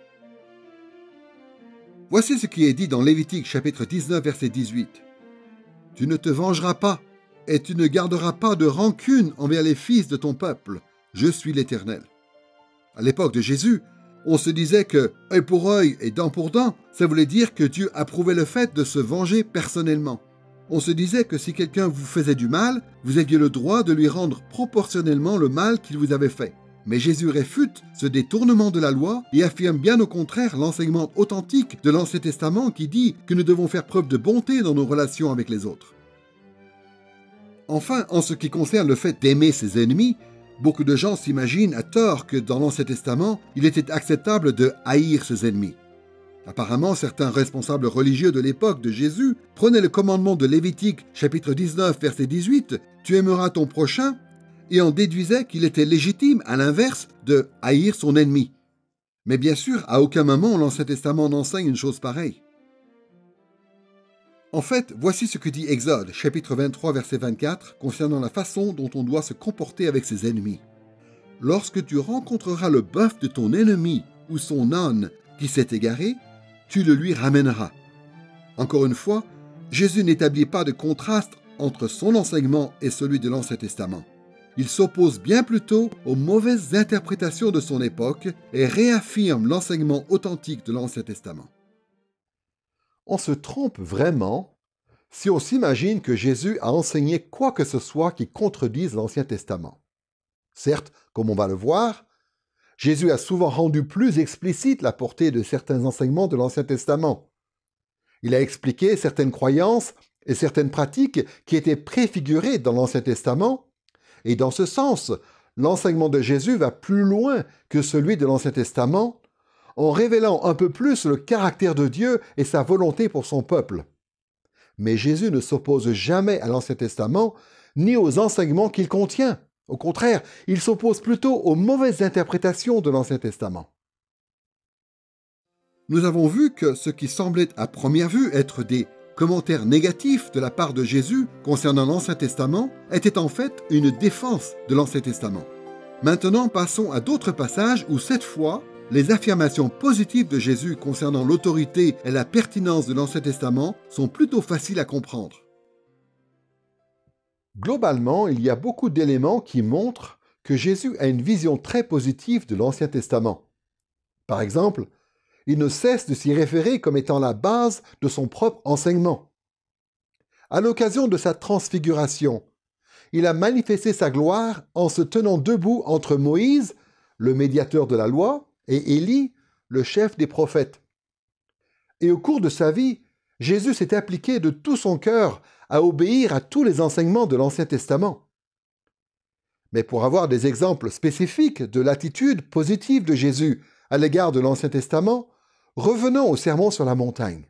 Voici ce qui est dit dans Lévitique chapitre dix-neuf, verset dix-huit. « Tu ne te vengeras pas, et tu ne garderas pas de rancune envers les fils de ton peuple. Je suis l'Éternel. » À l'époque de Jésus, on se disait que œil pour œil et dent pour dent, ça voulait dire que Dieu approuvait le fait de se venger personnellement. On se disait que si quelqu'un vous faisait du mal, vous aviez le droit de lui rendre proportionnellement le mal qu'il vous avait fait. Mais Jésus réfute ce détournement de la loi et affirme bien au contraire l'enseignement authentique de l'Ancien Testament qui dit que nous devons faire preuve de bonté dans nos relations avec les autres. Enfin, en ce qui concerne le fait d'aimer ses ennemis, beaucoup de gens s'imaginent à tort que dans l'Ancien Testament, il était acceptable de haïr ses ennemis. Apparemment, certains responsables religieux de l'époque de Jésus prenaient le commandement de Lévitique, chapitre dix-neuf, verset dix-huit, « Tu aimeras ton prochain » et en déduisaient qu'il était légitime, à l'inverse, de haïr son ennemi. Mais bien sûr, à aucun moment l'Ancien Testament n'enseigne une chose pareille. En fait, voici ce que dit Exode, chapitre vingt-trois, verset vingt-quatre, concernant la façon dont on doit se comporter avec ses ennemis. « Lorsque tu rencontreras le bœuf de ton ennemi ou son âne qui s'est égaré, tu le lui ramèneras. » Encore une fois, Jésus n'établit pas de contraste entre son enseignement et celui de l'Ancien Testament. Il s'oppose bien plutôt aux mauvaises interprétations de son époque et réaffirme l'enseignement authentique de l'Ancien Testament. On se trompe vraiment si on s'imagine que Jésus a enseigné quoi que ce soit qui contredise l'Ancien Testament. Certes, comme on va le voir, Jésus a souvent rendu plus explicite la portée de certains enseignements de l'Ancien Testament. Il a expliqué certaines croyances et certaines pratiques qui étaient préfigurées dans l'Ancien Testament, et dans ce sens, l'enseignement de Jésus va plus loin que celui de l'Ancien Testament, en révélant un peu plus le caractère de Dieu et sa volonté pour son peuple. Mais Jésus ne s'oppose jamais à l'Ancien Testament, ni aux enseignements qu'il contient. Au contraire, il s'oppose plutôt aux mauvaises interprétations de l'Ancien Testament. Nous avons vu que ce qui semblait à première vue être des commentaires négatifs de la part de Jésus concernant l'Ancien Testament était en fait une défense de l'Ancien Testament. Maintenant, passons à d'autres passages où cette fois, les affirmations positives de Jésus concernant l'autorité et la pertinence de l'Ancien Testament sont plutôt faciles à comprendre. Globalement, il y a beaucoup d'éléments qui montrent que Jésus a une vision très positive de l'Ancien Testament. Par exemple, il ne cesse de s'y référer comme étant la base de son propre enseignement. À l'occasion de sa transfiguration, il a manifesté sa gloire en se tenant debout entre Moïse, le médiateur de la loi, et Élie, le chef des prophètes. Et au cours de sa vie, Jésus s'est appliqué de tout son cœur à obéir à tous les enseignements de l'Ancien Testament. Mais pour avoir des exemples spécifiques de l'attitude positive de Jésus à l'égard de l'Ancien Testament, revenons au Sermon sur la montagne.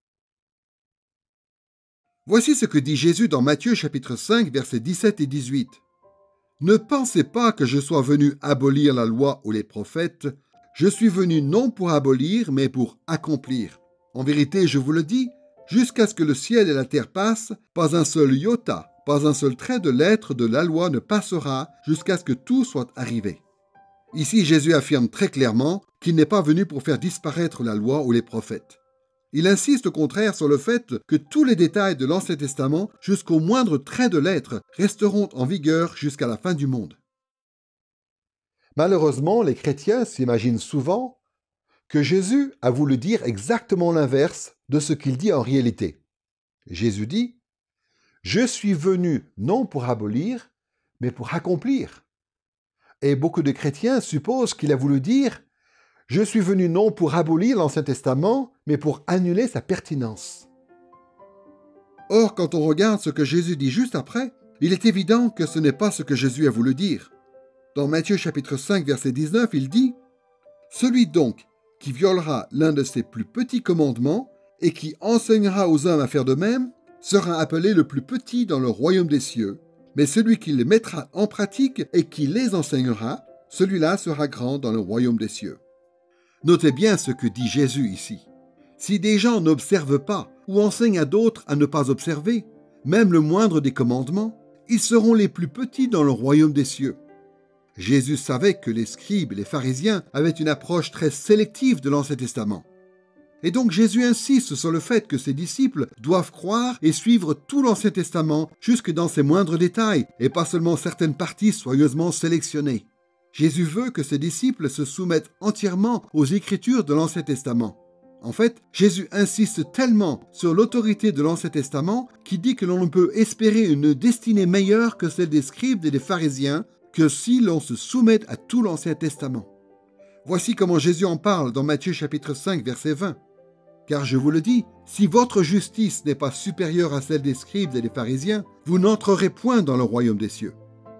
Voici ce que dit Jésus dans Matthieu chapitre cinq, versets dix-sept et dix-huit. « Ne pensez pas que je sois venu abolir la loi ou les prophètes. Je suis venu non pour abolir, mais pour accomplir. En vérité, je vous le dis, jusqu'à ce que le ciel et la terre passent, pas un seul iota, pas un seul trait de lettre de la loi ne passera jusqu'à ce que tout soit arrivé. » Ici, Jésus affirme très clairement qu'il n'est pas venu pour faire disparaître la loi ou les prophètes. Il insiste au contraire sur le fait que tous les détails de l'Ancien Testament, jusqu'au moindre trait de lettre, resteront en vigueur jusqu'à la fin du monde. Malheureusement, les chrétiens s'imaginent souvent que Jésus a voulu dire exactement l'inverse de ce qu'il dit en réalité. Jésus dit « Je suis venu non pour abolir, mais pour accomplir. » Et beaucoup de chrétiens supposent qu'il a voulu dire « Je suis venu non pour abolir l'Ancien Testament, mais pour annuler sa pertinence. » Or, quand on regarde ce que Jésus dit juste après, il est évident que ce n'est pas ce que Jésus a voulu dire. Dans Matthieu chapitre cinq, verset dix-neuf, il dit « Celui donc qui violera l'un de ses plus petits commandements et qui enseignera aux hommes à faire de même, sera appelé le plus petit dans le royaume des cieux. Mais celui qui les mettra en pratique et qui les enseignera, celui-là sera grand dans le royaume des cieux. » Notez bien ce que dit Jésus ici. Si des gens n'observent pas ou enseignent à d'autres à ne pas observer, même le moindre des commandements, ils seront les plus petits dans le royaume des cieux. Jésus savait que les scribes et les pharisiens avaient une approche très sélective de l'Ancien Testament. Et donc Jésus insiste sur le fait que ses disciples doivent croire et suivre tout l'Ancien Testament jusque dans ses moindres détails et pas seulement certaines parties soigneusement sélectionnées. Jésus veut que ses disciples se soumettent entièrement aux Écritures de l'Ancien Testament. En fait, Jésus insiste tellement sur l'autorité de l'Ancien Testament qu'il dit que l'on ne peut espérer une destinée meilleure que celle des scribes et des pharisiens que si l'on se soumet à tout l'Ancien Testament. Voici comment Jésus en parle dans Matthieu chapitre cinq, verset vingt. « Car je vous le dis, si votre justice n'est pas supérieure à celle des scribes et des pharisiens, vous n'entrerez point dans le royaume des cieux. »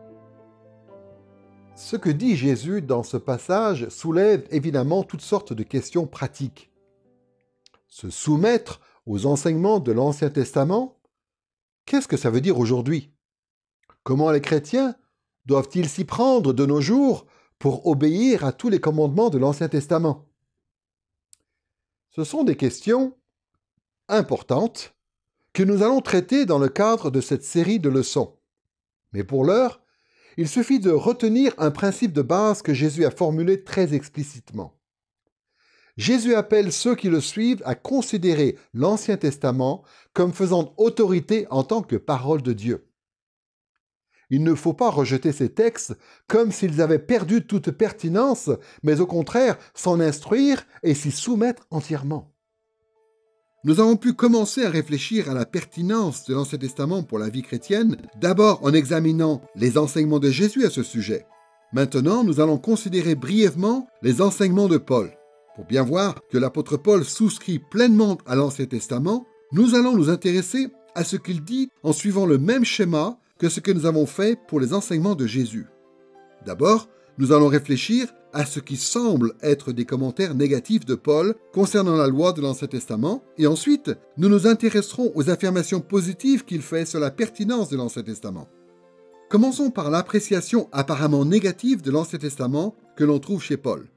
Ce que dit Jésus dans ce passage soulève évidemment toutes sortes de questions pratiques. Se soumettre aux enseignements de l'Ancien Testament, qu'est-ce que ça veut dire aujourd'hui? Comment les chrétiens doivent-ils s'y prendre de nos jours pour obéir à tous les commandements de l'Ancien Testament? Ce sont des questions importantes que nous allons traiter dans le cadre de cette série de leçons. Mais pour l'heure, il suffit de retenir un principe de base que Jésus a formulé très explicitement. Jésus appelle ceux qui le suivent à considérer l'Ancien Testament comme faisant autorité en tant que parole de Dieu. Il ne faut pas rejeter ces textes comme s'ils avaient perdu toute pertinence, mais au contraire s'en instruire et s'y soumettre entièrement. Nous avons pu commencer à réfléchir à la pertinence de l'Ancien Testament pour la vie chrétienne, d'abord en examinant les enseignements de Jésus à ce sujet. Maintenant, nous allons considérer brièvement les enseignements de Paul. Pour bien voir que l'apôtre Paul souscrit pleinement à l'Ancien Testament, nous allons nous intéresser à ce qu'il dit en suivant le même schéma que ce que nous avons fait pour les enseignements de Jésus. D'abord, nous allons réfléchir à ce qui semble être des commentaires négatifs de Paul concernant la loi de l'Ancien Testament, et ensuite, nous nous intéresserons aux affirmations positives qu'il fait sur la pertinence de l'Ancien Testament. Commençons par l'appréciation apparemment négative de l'Ancien Testament que l'on trouve chez Paul.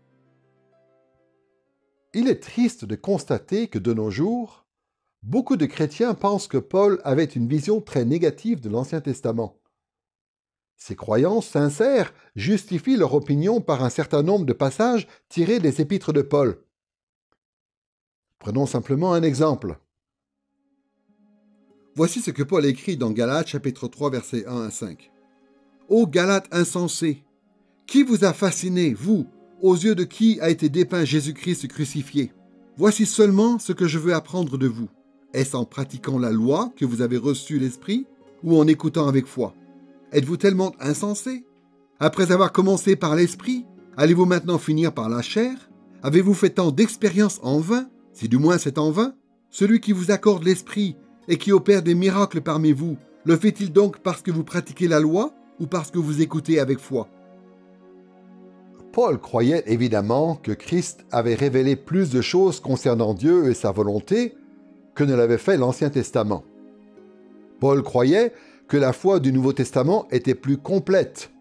Il est triste de constater que de nos jours, beaucoup de chrétiens pensent que Paul avait une vision très négative de l'Ancien Testament. Ces croyances sincères justifient leur opinion par un certain nombre de passages tirés des épîtres de Paul. Prenons simplement un exemple. Voici ce que Paul écrit dans Galates chapitre trois versets un à cinq. « Ô Galates insensés, qui vous a fasciné, vous, aux yeux de qui a été dépeint Jésus-Christ crucifié? Voici seulement ce que je veux apprendre de vous. Est-ce en pratiquant la loi que vous avez reçu l'Esprit, ou en écoutant avec foi? Êtes-vous tellement insensés? Après avoir commencé par l'Esprit, allez-vous maintenant finir par la chair? Avez-vous fait tant d'expériences en vain? Si du moins c'est en vain. Celui qui vous accorde l'Esprit et qui opère des miracles parmi vous, le fait-il donc parce que vous pratiquez la loi ou parce que vous écoutez avec foi? » Paul croyait évidemment que Christ avait révélé plus de choses concernant Dieu et sa volonté que ne l'avait fait l'Ancien Testament. Paul croyait que la foi du Nouveau Testament était plus complète.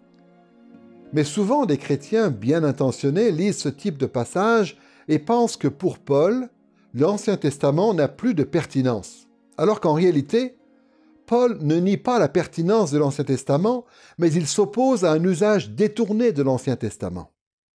Mais souvent, des chrétiens bien intentionnés lisent ce type de passage et pensent que pour Paul, l'Ancien Testament n'a plus de pertinence. Alors qu'en réalité, Paul ne nie pas la pertinence de l'Ancien Testament, mais il s'oppose à un usage détourné de l'Ancien Testament.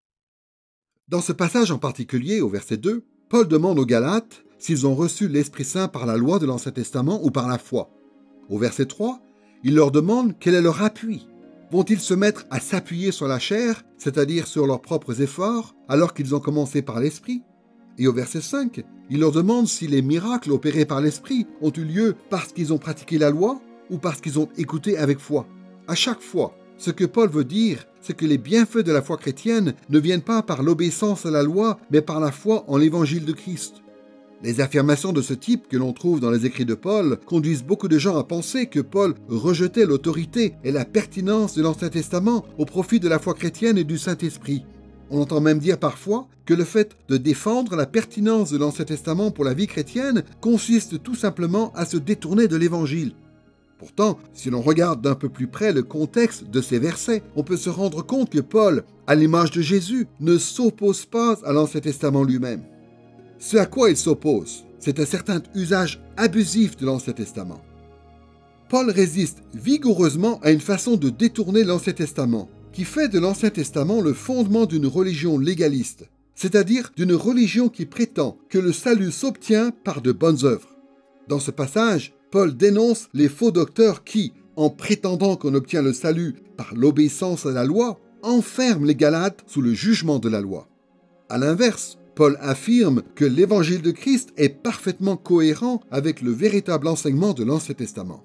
Dans ce passage en particulier, au verset deux, Paul demande aux Galates s'ils ont reçu l'Esprit Saint par la loi de l'Ancien Testament ou par la foi. Au verset trois, il leur demande quel est leur appui. Vont-ils se mettre à s'appuyer sur la chair, c'est-à-dire sur leurs propres efforts, alors qu'ils ont commencé par l'Esprit? Et au verset cinq, il leur demande si les miracles opérés par l'Esprit ont eu lieu parce qu'ils ont pratiqué la loi ou parce qu'ils ont écouté avec foi. À chaque fois, ce que Paul veut dire, c'est que les bienfaits de la foi chrétienne ne viennent pas par l'obéissance à la loi, mais par la foi en l'évangile de Christ. Les affirmations de ce type que l'on trouve dans les écrits de Paul conduisent beaucoup de gens à penser que Paul rejetait l'autorité et la pertinence de l'Ancien Testament au profit de la foi chrétienne et du Saint-Esprit. On entend même dire parfois que le fait de défendre la pertinence de l'Ancien Testament pour la vie chrétienne consiste tout simplement à se détourner de l'Évangile. Pourtant, si l'on regarde d'un peu plus près le contexte de ces versets, on peut se rendre compte que Paul, à l'image de Jésus, ne s'oppose pas à l'Ancien Testament lui-même. Ce à quoi il s'oppose, c'est un certain usage abusif de l'Ancien Testament. Paul résiste vigoureusement à une façon de détourner l'Ancien Testament, qui fait de l'Ancien Testament le fondement d'une religion légaliste, c'est-à-dire d'une religion qui prétend que le salut s'obtient par de bonnes œuvres. Dans ce passage, Paul dénonce les faux docteurs qui, en prétendant qu'on obtient le salut par l'obéissance à la loi, enferment les Galates sous le jugement de la loi. À l'inverse, Paul affirme que l'évangile de Christ est parfaitement cohérent avec le véritable enseignement de l'Ancien Testament.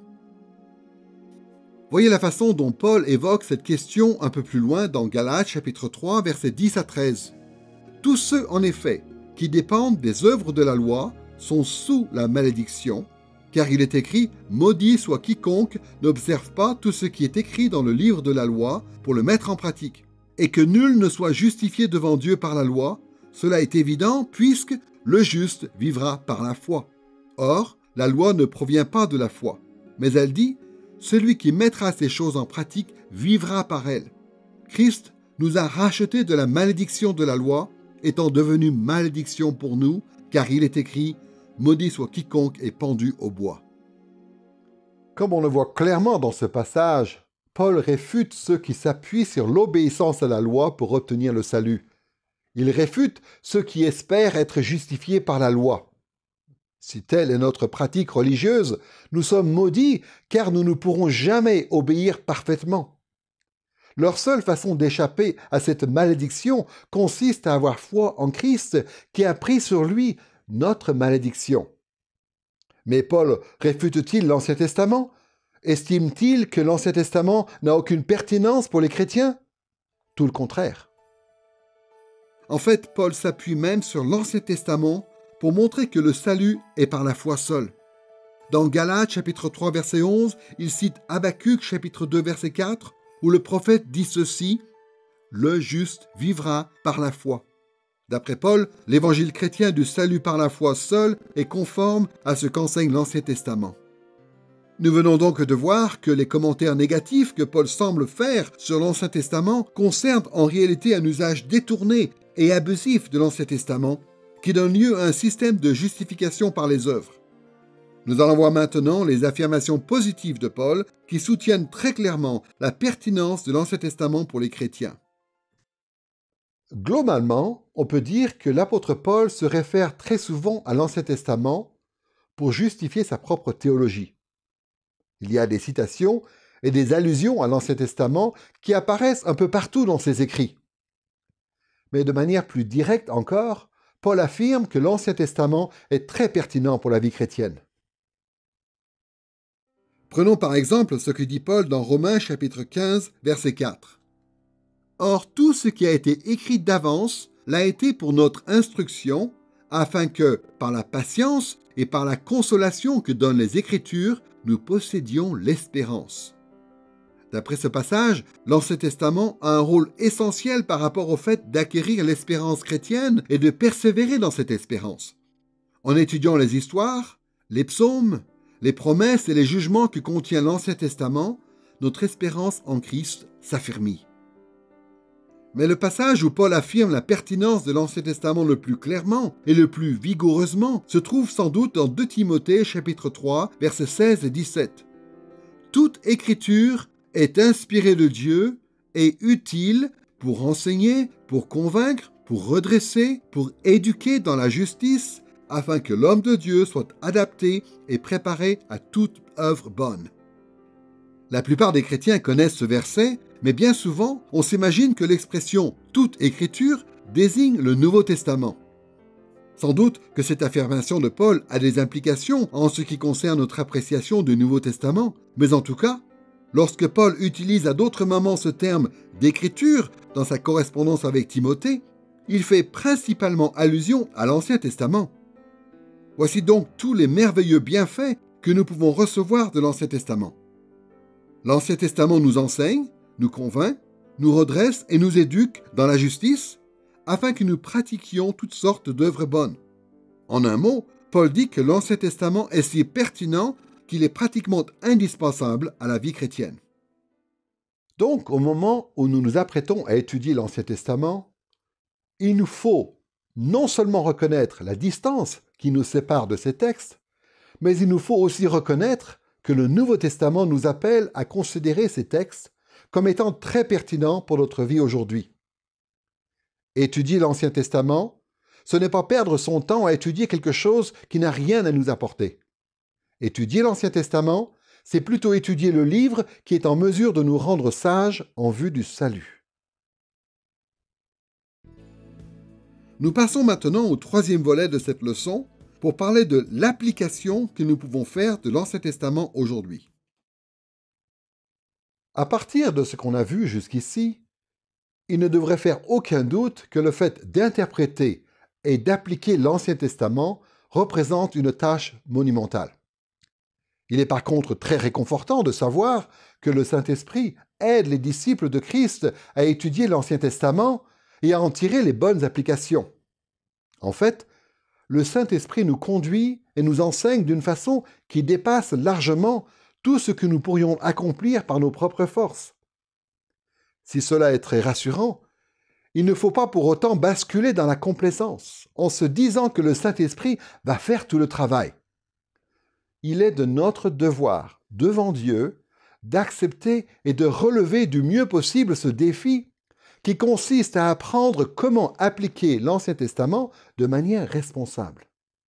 Voyez la façon dont Paul évoque cette question un peu plus loin dans Galates chapitre trois, versets dix à treize. « Tous ceux, en effet, qui dépendent des œuvres de la loi sont sous la malédiction, car il est écrit « Maudit soit quiconque n'observe pas tout ce qui est écrit dans le livre de la loi pour le mettre en pratique, et que nul ne soit justifié devant Dieu par la loi. Cela est évident, puisque le juste vivra par la foi. Or, la loi ne provient pas de la foi, mais elle dit « Celui qui mettra ces choses en pratique vivra par elles. » Christ nous a rachetés de la malédiction de la loi, étant devenu malédiction pour nous, car il est écrit « Maudit soit quiconque est pendu au bois. » Comme on le voit clairement dans ce passage, Paul réfute ceux qui s'appuient sur l'obéissance à la loi pour obtenir le salut. Il réfute ceux qui espèrent être justifiés par la loi. Si telle est notre pratique religieuse, nous sommes maudits car nous ne pourrons jamais obéir parfaitement. Leur seule façon d'échapper à cette malédiction consiste à avoir foi en Christ qui a pris sur lui notre malédiction. Mais Paul réfute-t-il l'Ancien Testament? Estime-t-il que l'Ancien Testament n'a aucune pertinence pour les chrétiens? Tout le contraire. En fait, Paul s'appuie même sur l'Ancien Testament pour montrer que le salut est par la foi seule. Dans Galates chapitre trois verset onze, il cite Habacuc chapitre deux verset quatre, où le prophète dit ceci « Le juste vivra par la foi ». D'après Paul, l'évangile chrétien du salut par la foi seul est conforme à ce qu'enseigne l'Ancien Testament. Nous venons donc de voir que les commentaires négatifs que Paul semble faire sur l'Ancien Testament concernent en réalité un usage détourné et abusif de l'Ancien Testament qui donne lieu à un système de justification par les œuvres. Nous allons voir maintenant les affirmations positives de Paul qui soutiennent très clairement la pertinence de l'Ancien Testament pour les chrétiens. Globalement, on peut dire que l'apôtre Paul se réfère très souvent à l'Ancien Testament pour justifier sa propre théologie. Il y a des citations et des allusions à l'Ancien Testament qui apparaissent un peu partout dans ses écrits. Mais de manière plus directe encore, Paul affirme que l'Ancien Testament est très pertinent pour la vie chrétienne. Prenons par exemple ce que dit Paul dans Romains chapitre quinze, verset quatre. « Or, tout ce qui a été écrit d'avance l'a été pour notre instruction, afin que, par la patience et par la consolation que donnent les Écritures, nous possédions l'espérance. » D'après ce passage, l'Ancien Testament a un rôle essentiel par rapport au fait d'acquérir l'espérance chrétienne et de persévérer dans cette espérance. En étudiant les histoires, les psaumes, les promesses et les jugements que contient l'Ancien Testament, notre espérance en Christ s'affermit. Mais le passage où Paul affirme la pertinence de l'Ancien Testament le plus clairement et le plus vigoureusement se trouve sans doute dans deux Timothée chapitre trois, versets seize et dix-sept. « Toute écriture est inspirée de Dieu et utile pour enseigner, pour convaincre, pour redresser, pour éduquer dans la justice, afin que l'homme de Dieu soit adapté et préparé à toute œuvre bonne. » La plupart des chrétiens connaissent ce verset, mais bien souvent, on s'imagine que l'expression « toute écriture » désigne le Nouveau Testament. Sans doute que cette affirmation de Paul a des implications en ce qui concerne notre appréciation du Nouveau Testament, mais en tout cas, lorsque Paul utilise à d'autres moments ce terme « d'écriture » dans sa correspondance avec Timothée, il fait principalement allusion à l'Ancien Testament. Voici donc tous les merveilleux bienfaits que nous pouvons recevoir de l'Ancien Testament. L'Ancien Testament nous enseigne, nous convainc, nous redresse et nous éduque dans la justice, afin que nous pratiquions toutes sortes d'œuvres bonnes. En un mot, Paul dit que l'Ancien Testament est si pertinent qu'il est pratiquement indispensable à la vie chrétienne. Donc, au moment où nous nous apprêtons à étudier l'Ancien Testament, il nous faut non seulement reconnaître la distance qui nous sépare de ces textes, mais il nous faut aussi reconnaître que le Nouveau Testament nous appelle à considérer ces textes comme étant très pertinents pour notre vie aujourd'hui. Étudier l'Ancien Testament, ce n'est pas perdre son temps à étudier quelque chose qui n'a rien à nous apporter. Étudier l'Ancien Testament, c'est plutôt étudier le livre qui est en mesure de nous rendre sages en vue du salut. Nous passons maintenant au troisième volet de cette leçon pour parler de l'application que nous pouvons faire de l'Ancien Testament aujourd'hui. À partir de ce qu'on a vu jusqu'ici, il ne devrait faire aucun doute que le fait d'interpréter et d'appliquer l'Ancien Testament représente une tâche monumentale. Il est par contre très réconfortant de savoir que le Saint-Esprit aide les disciples de Christ à étudier l'Ancien Testament et à en tirer les bonnes applications. En fait, le Saint-Esprit nous conduit et nous enseigne d'une façon qui dépasse largement tout ce que nous pourrions accomplir par nos propres forces. Si cela est très rassurant, il ne faut pas pour autant basculer dans la complaisance en se disant que le Saint-Esprit va faire tout le travail. Il est de notre devoir, devant Dieu, d'accepter et de relever du mieux possible ce défi qui consiste à apprendre comment appliquer l'Ancien Testament de manière responsable.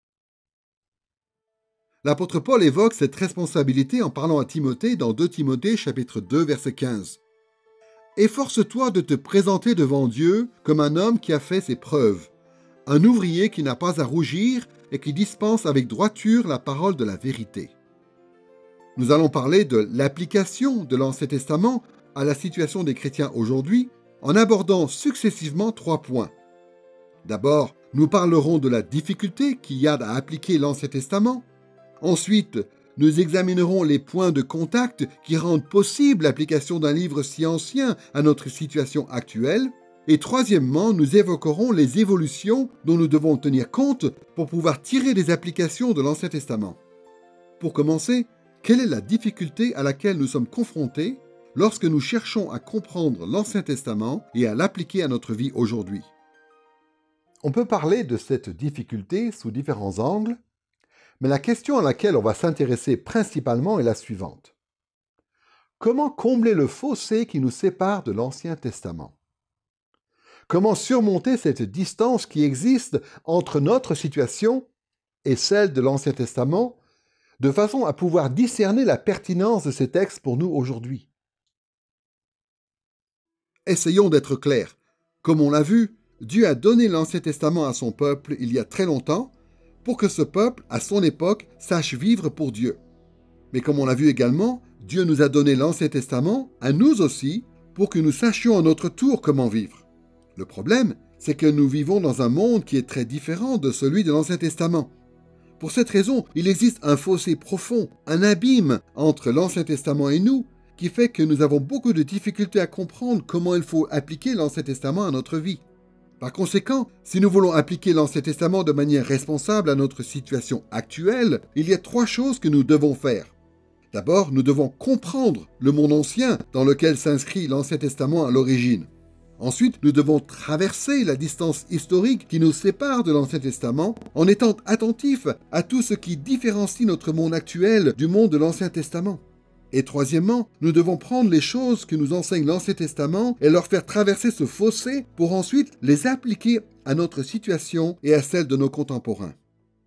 L'apôtre Paul évoque cette responsabilité en parlant à Timothée dans deux Timothée chapitre deux verset quinze. « Efforce-toi de te présenter devant Dieu comme un homme qui a fait ses preuves, un ouvrier qui n'a pas à rougir et qui dispense avec droiture la parole de la vérité. » Nous allons parler de l'application de l'Ancien Testament à la situation des chrétiens aujourd'hui en abordant successivement trois points. D'abord, nous parlerons de la difficulté qu'il y a à appliquer l'Ancien Testament. Ensuite, nous examinerons les points de contact qui rendent possible l'application d'un livre si ancien à notre situation actuelle. Et troisièmement, nous évoquerons les évolutions dont nous devons tenir compte pour pouvoir tirer des applications de l'Ancien Testament. Pour commencer, quelle est la difficulté à laquelle nous sommes confrontés lorsque nous cherchons à comprendre l'Ancien Testament et à l'appliquer à notre vie aujourd'hui? On peut parler de cette difficulté sous différents angles, mais la question à laquelle on va s'intéresser principalement est la suivante. Comment combler le fossé qui nous sépare de l'Ancien Testament? Comment surmonter cette distance qui existe entre notre situation et celle de l'Ancien Testament, de façon à pouvoir discerner la pertinence de ces textes pour nous aujourd'hui? Essayons d'être clairs. Comme on l'a vu, Dieu a donné l'Ancien Testament à son peuple il y a très longtemps pour que ce peuple, à son époque, sache vivre pour Dieu. Mais comme on l'a vu également, Dieu nous a donné l'Ancien Testament, à nous aussi, pour que nous sachions à notre tour comment vivre. Le problème, c'est que nous vivons dans un monde qui est très différent de celui de l'Ancien Testament. Pour cette raison, il existe un fossé profond, un abîme entre l'Ancien Testament et nous, qui fait que nous avons beaucoup de difficultés à comprendre comment il faut appliquer l'Ancien Testament à notre vie. Par conséquent, si nous voulons appliquer l'Ancien Testament de manière responsable à notre situation actuelle, il y a trois choses que nous devons faire. D'abord, nous devons comprendre le monde ancien dans lequel s'inscrit l'Ancien Testament à l'origine. Ensuite, nous devons traverser la distance historique qui nous sépare de l'Ancien Testament en étant attentifs à tout ce qui différencie notre monde actuel du monde de l'Ancien Testament. Et troisièmement, nous devons prendre les choses que nous enseigne l'Ancien Testament et leur faire traverser ce fossé pour ensuite les appliquer à notre situation et à celle de nos contemporains.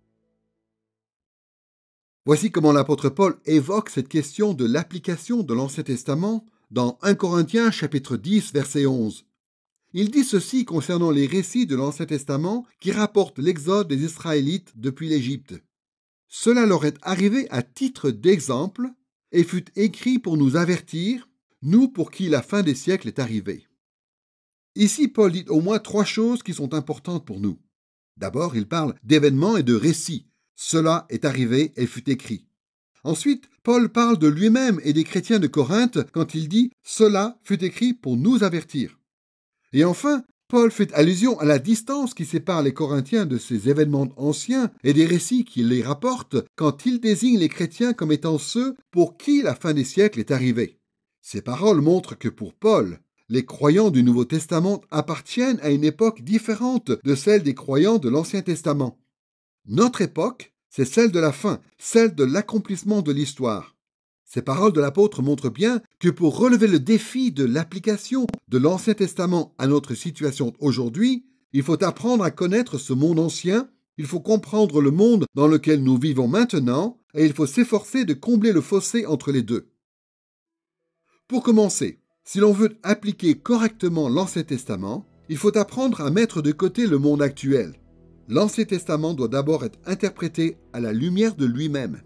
Voici comment l'apôtre Paul évoque cette question de l'application de l'Ancien Testament dans un Corinthiens chapitre dix verset onze. Il dit ceci concernant les récits de l'Ancien Testament qui rapportent l'exode des Israélites depuis l'Égypte. « Cela leur est arrivé à titre d'exemple et fut écrit pour nous avertir, nous pour qui la fin des siècles est arrivée. » Ici, Paul dit au moins trois choses qui sont importantes pour nous. D'abord, il parle d'événements et de récits. Cela est arrivé et fut écrit. Ensuite, Paul parle de lui-même et des chrétiens de Corinthe quand il dit « Cela fut écrit pour nous avertir ». Et enfin, Paul fait allusion à la distance qui sépare les Corinthiens de ces événements anciens et des récits qu'il les rapporte quand il désigne les chrétiens comme étant ceux pour qui la fin des siècles est arrivée. Ces paroles montrent que pour Paul, les croyants du Nouveau Testament appartiennent à une époque différente de celle des croyants de l'Ancien Testament. Notre époque, c'est celle de la fin, celle de l'accomplissement de l'histoire. Ces paroles de l'apôtre montrent bien que pour relever le défi de l'application de l'Ancien Testament à notre situation aujourd'hui, il faut apprendre à connaître ce monde ancien, il faut comprendre le monde dans lequel nous vivons maintenant, et il faut s'efforcer de combler le fossé entre les deux. Pour commencer, si l'on veut appliquer correctement l'Ancien Testament, Il faut apprendre à mettre de côté le monde actuel. L'Ancien Testament doit d'abord être interprété à la lumière de lui-même.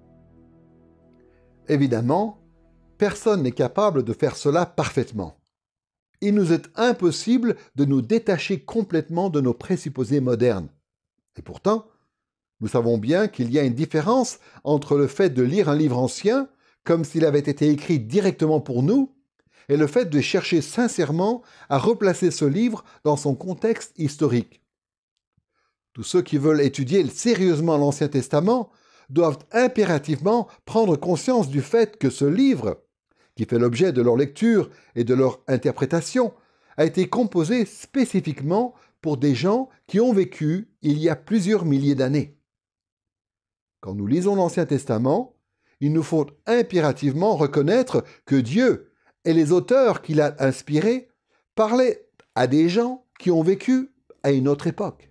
Évidemment, personne n'est capable de faire cela parfaitement. Il nous est impossible de nous détacher complètement de nos présupposés modernes. Et pourtant, nous savons bien qu'il y a une différence entre le fait de lire un livre ancien, comme s'il avait été écrit directement pour nous, et le fait de chercher sincèrement à replacer ce livre dans son contexte historique. Tous ceux qui veulent étudier sérieusement l'Ancien Testament doivent impérativement prendre conscience du fait que ce livre, qui fait l'objet de leur lecture et de leur interprétation, a été composé spécifiquement pour des gens qui ont vécu il y a plusieurs milliers d'années. Quand nous lisons l'Ancien Testament, il nous faut impérativement reconnaître que Dieu et les auteurs qu'il a inspirés parlaient à des gens qui ont vécu à une autre époque.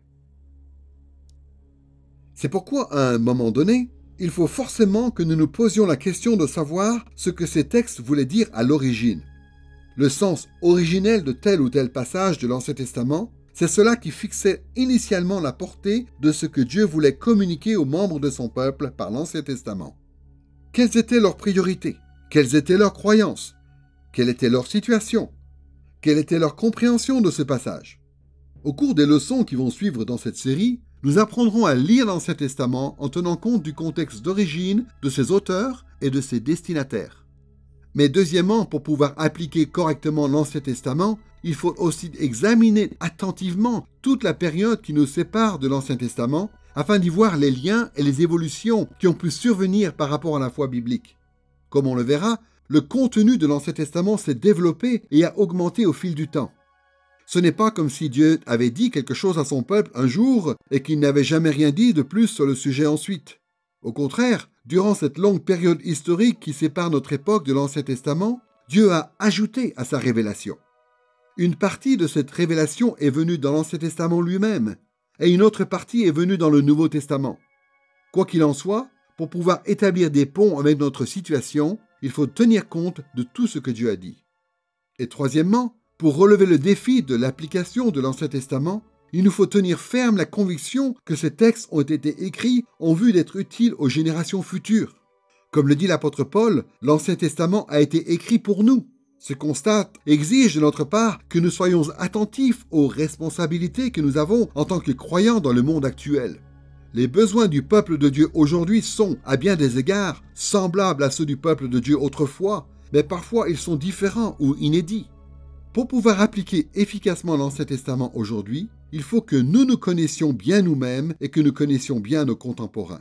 C'est pourquoi, à un moment donné, il faut forcément que nous nous posions la question de savoir ce que ces textes voulaient dire à l'origine. Le sens originel de tel ou tel passage de l'Ancien Testament, c'est cela qui fixait initialement la portée de ce que Dieu voulait communiquer aux membres de son peuple par l'Ancien Testament. Quelles étaient leurs priorités? Quelles étaient leurs croyances? Quelle était leur situation? Quelle était leur compréhension de ce passage? Au cours des leçons qui vont suivre dans cette série, nous apprendrons à lire l'Ancien Testament en tenant compte du contexte d'origine de ses auteurs et de ses destinataires. Mais deuxièmement, pour pouvoir appliquer correctement l'Ancien Testament, il faut aussi examiner attentivement toute la période qui nous sépare de l'Ancien Testament afin d'y voir les liens et les évolutions qui ont pu survenir par rapport à la foi biblique. Comme on le verra, le contenu de l'Ancien Testament s'est développé et a augmenté au fil du temps. Ce n'est pas comme si Dieu avait dit quelque chose à son peuple un jour et qu'il n'avait jamais rien dit de plus sur le sujet ensuite. Au contraire, durant cette longue période historique qui sépare notre époque de l'Ancien Testament, Dieu a ajouté à sa révélation. Une partie de cette révélation est venue dans l'Ancien Testament lui-même, et une autre partie est venue dans le Nouveau Testament. Quoi qu'il en soit, pour pouvoir établir des ponts avec notre situation, il faut tenir compte de tout ce que Dieu a dit. Et troisièmement, pour relever le défi de l'application de l'Ancien Testament, il nous faut tenir ferme la conviction que ces textes ont été écrits en vue d'être utiles aux générations futures. Comme le dit l'apôtre Paul, l'Ancien Testament a été écrit pour nous. Ce constat exige de notre part que nous soyons attentifs aux responsabilités que nous avons en tant que croyants dans le monde actuel. Les besoins du peuple de Dieu aujourd'hui sont, à bien des égards, semblables à ceux du peuple de Dieu autrefois, mais parfois ils sont différents ou inédits. Pour pouvoir appliquer efficacement l'Ancien Testament aujourd'hui, il faut que nous nous connaissions bien nous-mêmes et que nous connaissions bien nos contemporains.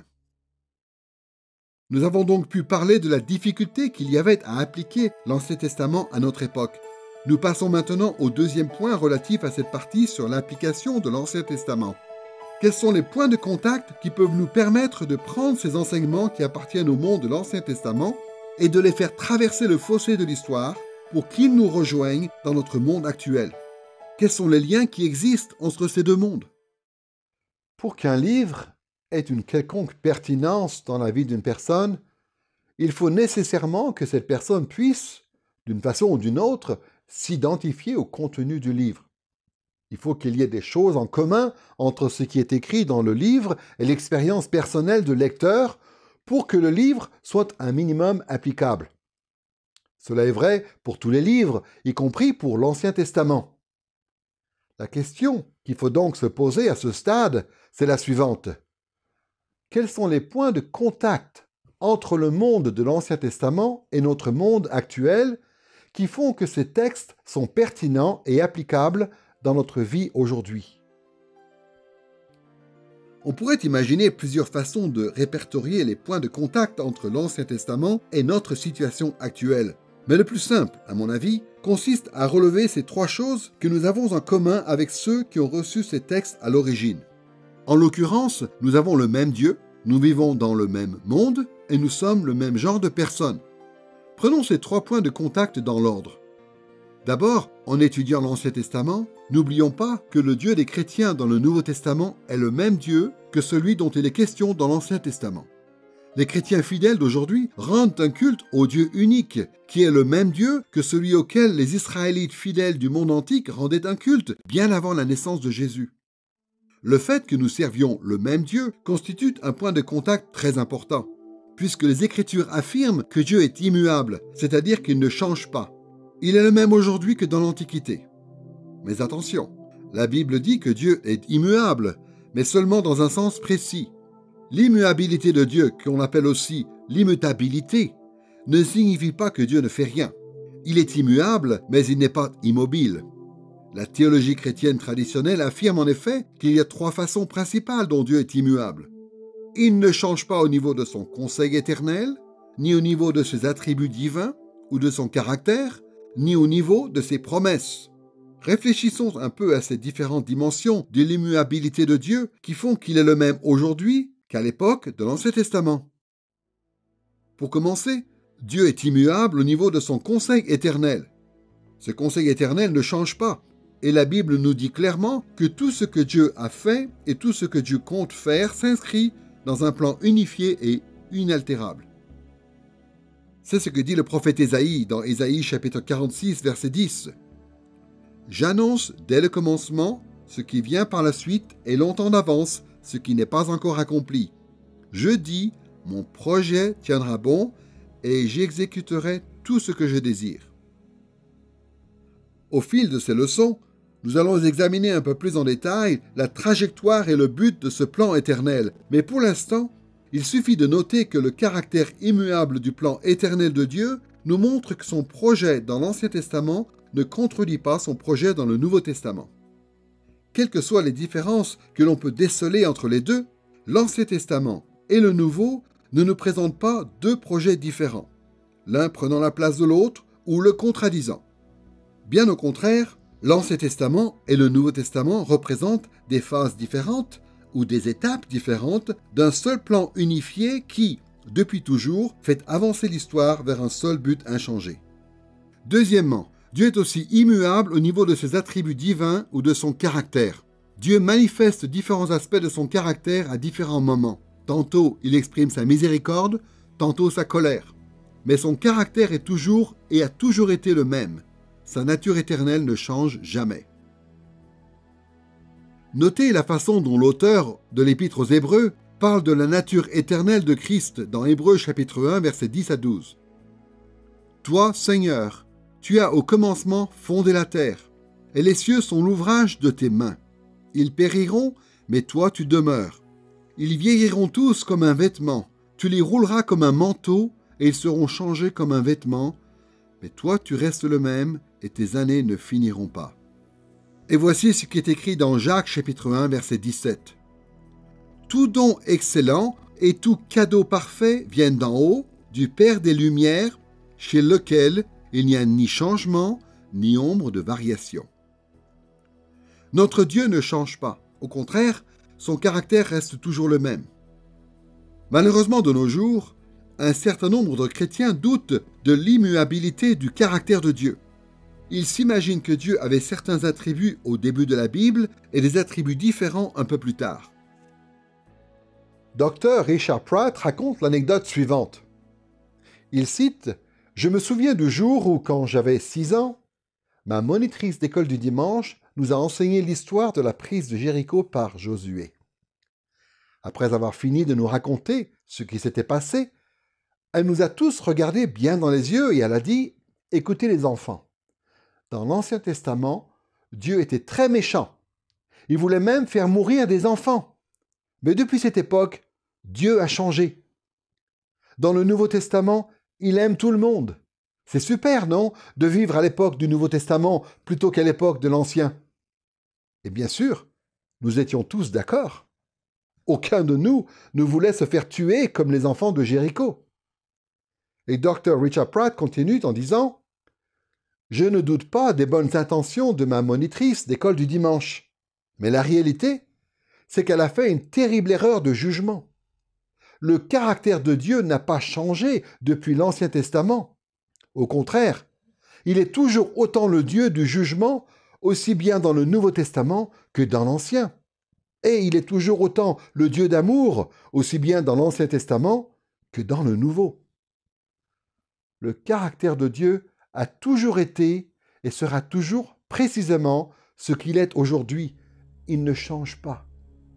Nous avons donc pu parler de la difficulté qu'il y avait à appliquer l'Ancien Testament à notre époque. Nous passons maintenant au deuxième point relatif à cette partie sur l'application de l'Ancien Testament. Quels sont les points de contact qui peuvent nous permettre de prendre ces enseignements qui appartiennent au monde de l'Ancien Testament et de les faire traverser le fossé de l'histoire pour qu'ils nous rejoignent dans notre monde actuel? Quels sont les liens qui existent entre ces deux mondes? Pour qu'un livre ait une quelconque pertinence dans la vie d'une personne, il faut nécessairement que cette personne puisse, d'une façon ou d'une autre, s'identifier au contenu du livre. Il faut qu'il y ait des choses en commun entre ce qui est écrit dans le livre et l'expérience personnelle du lecteur pour que le livre soit un minimum applicable. Cela est vrai pour tous les livres, y compris pour l'Ancien Testament. La question qu'il faut donc se poser à ce stade, c'est la suivante. Quels sont les points de contact entre le monde de l'Ancien Testament et notre monde actuel qui font que ces textes sont pertinents et applicables dans notre vie aujourd'hui? On pourrait imaginer plusieurs façons de répertorier les points de contact entre l'Ancien Testament et notre situation actuelle. Mais le plus simple, à mon avis, consiste à relever ces trois choses que nous avons en commun avec ceux qui ont reçu ces textes à l'origine. En l'occurrence, nous avons le même Dieu, nous vivons dans le même monde et nous sommes le même genre de personnes. Prenons ces trois points de contact dans l'ordre. D'abord, en étudiant l'Ancien Testament, n'oublions pas que le Dieu des chrétiens dans le Nouveau Testament est le même Dieu que celui dont il est question dans l'Ancien Testament. Les chrétiens fidèles d'aujourd'hui rendent un culte au Dieu unique, qui est le même Dieu que celui auquel les Israélites fidèles du monde antique rendaient un culte, bien avant la naissance de Jésus. Le fait que nous servions le même Dieu constitue un point de contact très important, puisque les Écritures affirment que Dieu est immuable, c'est-à-dire qu'il ne change pas. Il est le même aujourd'hui que dans l'Antiquité. Mais attention, la Bible dit que Dieu est immuable, mais seulement dans un sens précis. L'immuabilité de Dieu, qu'on appelle aussi l'immutabilité, ne signifie pas que Dieu ne fait rien. Il est immuable, mais il n'est pas immobile. La théologie chrétienne traditionnelle affirme en effet qu'il y a trois façons principales dont Dieu est immuable. Il ne change pas au niveau de son conseil éternel, ni au niveau de ses attributs divins ou de son caractère, ni au niveau de ses promesses. Réfléchissons un peu à ces différentes dimensions de l'immuabilité de Dieu qui font qu'il est le même aujourd'hui qu'à l'époque de l'Ancien Testament. Pour commencer, Dieu est immuable au niveau de son conseil éternel. Ce conseil éternel ne change pas, et la Bible nous dit clairement que tout ce que Dieu a fait et tout ce que Dieu compte faire s'inscrit dans un plan unifié et inaltérable. C'est ce que dit le prophète Ésaïe dans Ésaïe chapitre quarante-six, verset dix. « J'annonce dès le commencement ce qui vient par la suite et longtemps d'avance ce qui n'est pas encore accompli. Je dis, mon projet tiendra bon et j'exécuterai tout ce que je désire. » Au fil de ces leçons, nous allons examiner un peu plus en détail la trajectoire et le but de ce plan éternel. Mais pour l'instant, il suffit de noter que le caractère immuable du plan éternel de Dieu nous montre que son projet dans l'Ancien Testament ne contredit pas son projet dans le Nouveau Testament. Quelles que soient les différences que l'on peut déceler entre les deux, l'Ancien Testament et le Nouveau ne nous présentent pas deux projets différents, l'un prenant la place de l'autre ou le contradisant. Bien au contraire, l'Ancien Testament et le Nouveau Testament représentent des phases différentes ou des étapes différentes d'un seul plan unifié qui, depuis toujours, fait avancer l'histoire vers un seul but inchangé. Deuxièmement, Dieu est aussi immuable au niveau de ses attributs divins ou de son caractère. Dieu manifeste différents aspects de son caractère à différents moments. Tantôt, il exprime sa miséricorde, tantôt sa colère. Mais son caractère est toujours et a toujours été le même. Sa nature éternelle ne change jamais. Notez la façon dont l'auteur de l'Épître aux Hébreux parle de la nature éternelle de Christ dans Hébreux chapitre un, versets dix à douze. « Toi, Seigneur, tu as au commencement fondé la terre, et les cieux sont l'ouvrage de tes mains. Ils périront, mais toi tu demeures. Ils vieilliront tous comme un vêtement, tu les rouleras comme un manteau, et ils seront changés comme un vêtement, mais toi tu restes le même, et tes années ne finiront pas. » Et voici ce qui est écrit dans Jacques chapitre un, verset dix-sept. « Tout don excellent et tout cadeau parfait viennent d'en haut, du Père des Lumières, chez lequel il n'y a ni changement, ni ombre de variation. » Notre Dieu ne change pas. Au contraire, son caractère reste toujours le même. Malheureusement, de nos jours, un certain nombre de chrétiens doutent de l'immuabilité du caractère de Dieu. Ils s'imaginent que Dieu avait certains attributs au début de la Bible et des attributs différents un peu plus tard. Docteur Richard Pratt raconte l'anecdote suivante. Il cite « Je me souviens du jour où, quand j'avais six ans, ma monitrice d'école du dimanche nous a enseigné l'histoire de la prise de Jéricho par Josué. Après avoir fini de nous raconter ce qui s'était passé, elle nous a tous regardés bien dans les yeux et elle a dit « Écoutez les enfants, dans l'Ancien Testament, Dieu était très méchant. Il voulait même faire mourir des enfants. Mais depuis cette époque, Dieu a changé. Dans le Nouveau Testament, il aime tout le monde. C'est super, non, de vivre à l'époque du Nouveau Testament plutôt qu'à l'époque de l'Ancien. » Et bien sûr, nous étions tous d'accord. Aucun de nous ne voulait se faire tuer comme les enfants de Jéricho. Et docteur Richard Pratt continue en disant « Je ne doute pas des bonnes intentions de ma monitrice d'école du dimanche, mais la réalité, c'est qu'elle a fait une terrible erreur de jugement. Le caractère de Dieu n'a pas changé depuis l'Ancien Testament. Au contraire, il est toujours autant le Dieu du jugement, aussi bien dans le Nouveau Testament que dans l'Ancien. Et il est toujours autant le Dieu d'amour, aussi bien dans l'Ancien Testament que dans le Nouveau. Le caractère de Dieu a toujours été et sera toujours précisément ce qu'il est aujourd'hui. Il ne change pas.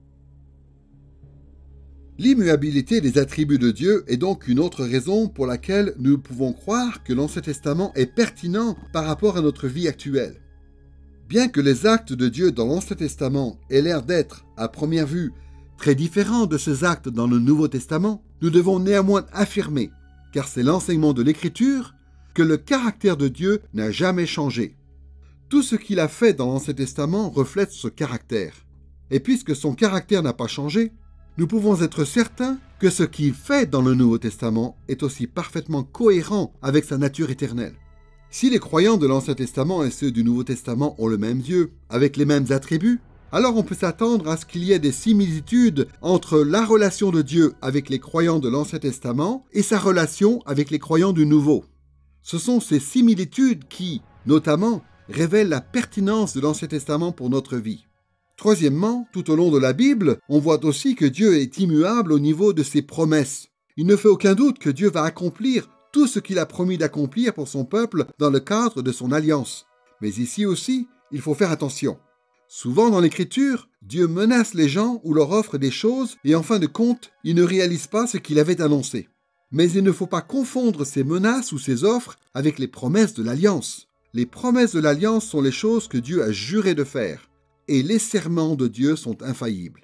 L'immuabilité des attributs de Dieu est donc une autre raison pour laquelle nous pouvons croire que l'Ancien Testament est pertinent par rapport à notre vie actuelle. Bien que les actes de Dieu dans l'Ancien Testament aient l'air d'être, à première vue, très différents de ces actes dans le Nouveau Testament, nous devons néanmoins affirmer, car c'est l'enseignement de l'Écriture, que le caractère de Dieu n'a jamais changé. Tout ce qu'il a fait dans l'Ancien Testament reflète ce caractère. Et puisque son caractère n'a pas changé, nous pouvons être certains que ce qu'il fait dans le Nouveau Testament est aussi parfaitement cohérent avec sa nature éternelle. Si les croyants de l'Ancien Testament et ceux du Nouveau Testament ont le même Dieu, avec les mêmes attributs, alors on peut s'attendre à ce qu'il y ait des similitudes entre la relation de Dieu avec les croyants de l'Ancien Testament et sa relation avec les croyants du Nouveau. Ce sont ces similitudes qui, notamment, révèlent la pertinence de l'Ancien Testament pour notre vie. Troisièmement, tout au long de la Bible, on voit aussi que Dieu est immuable au niveau de ses promesses. Il ne fait aucun doute que Dieu va accomplir tout ce qu'il a promis d'accomplir pour son peuple dans le cadre de son alliance. Mais ici aussi, il faut faire attention. Souvent dans l'Écriture, Dieu menace les gens ou leur offre des choses et en fin de compte, il ne réalise pas ce qu'il avait annoncé. Mais il ne faut pas confondre ces menaces ou ces offres avec les promesses de l'alliance. Les promesses de l'alliance sont les choses que Dieu a juré de faire. Et les serments de Dieu sont infaillibles.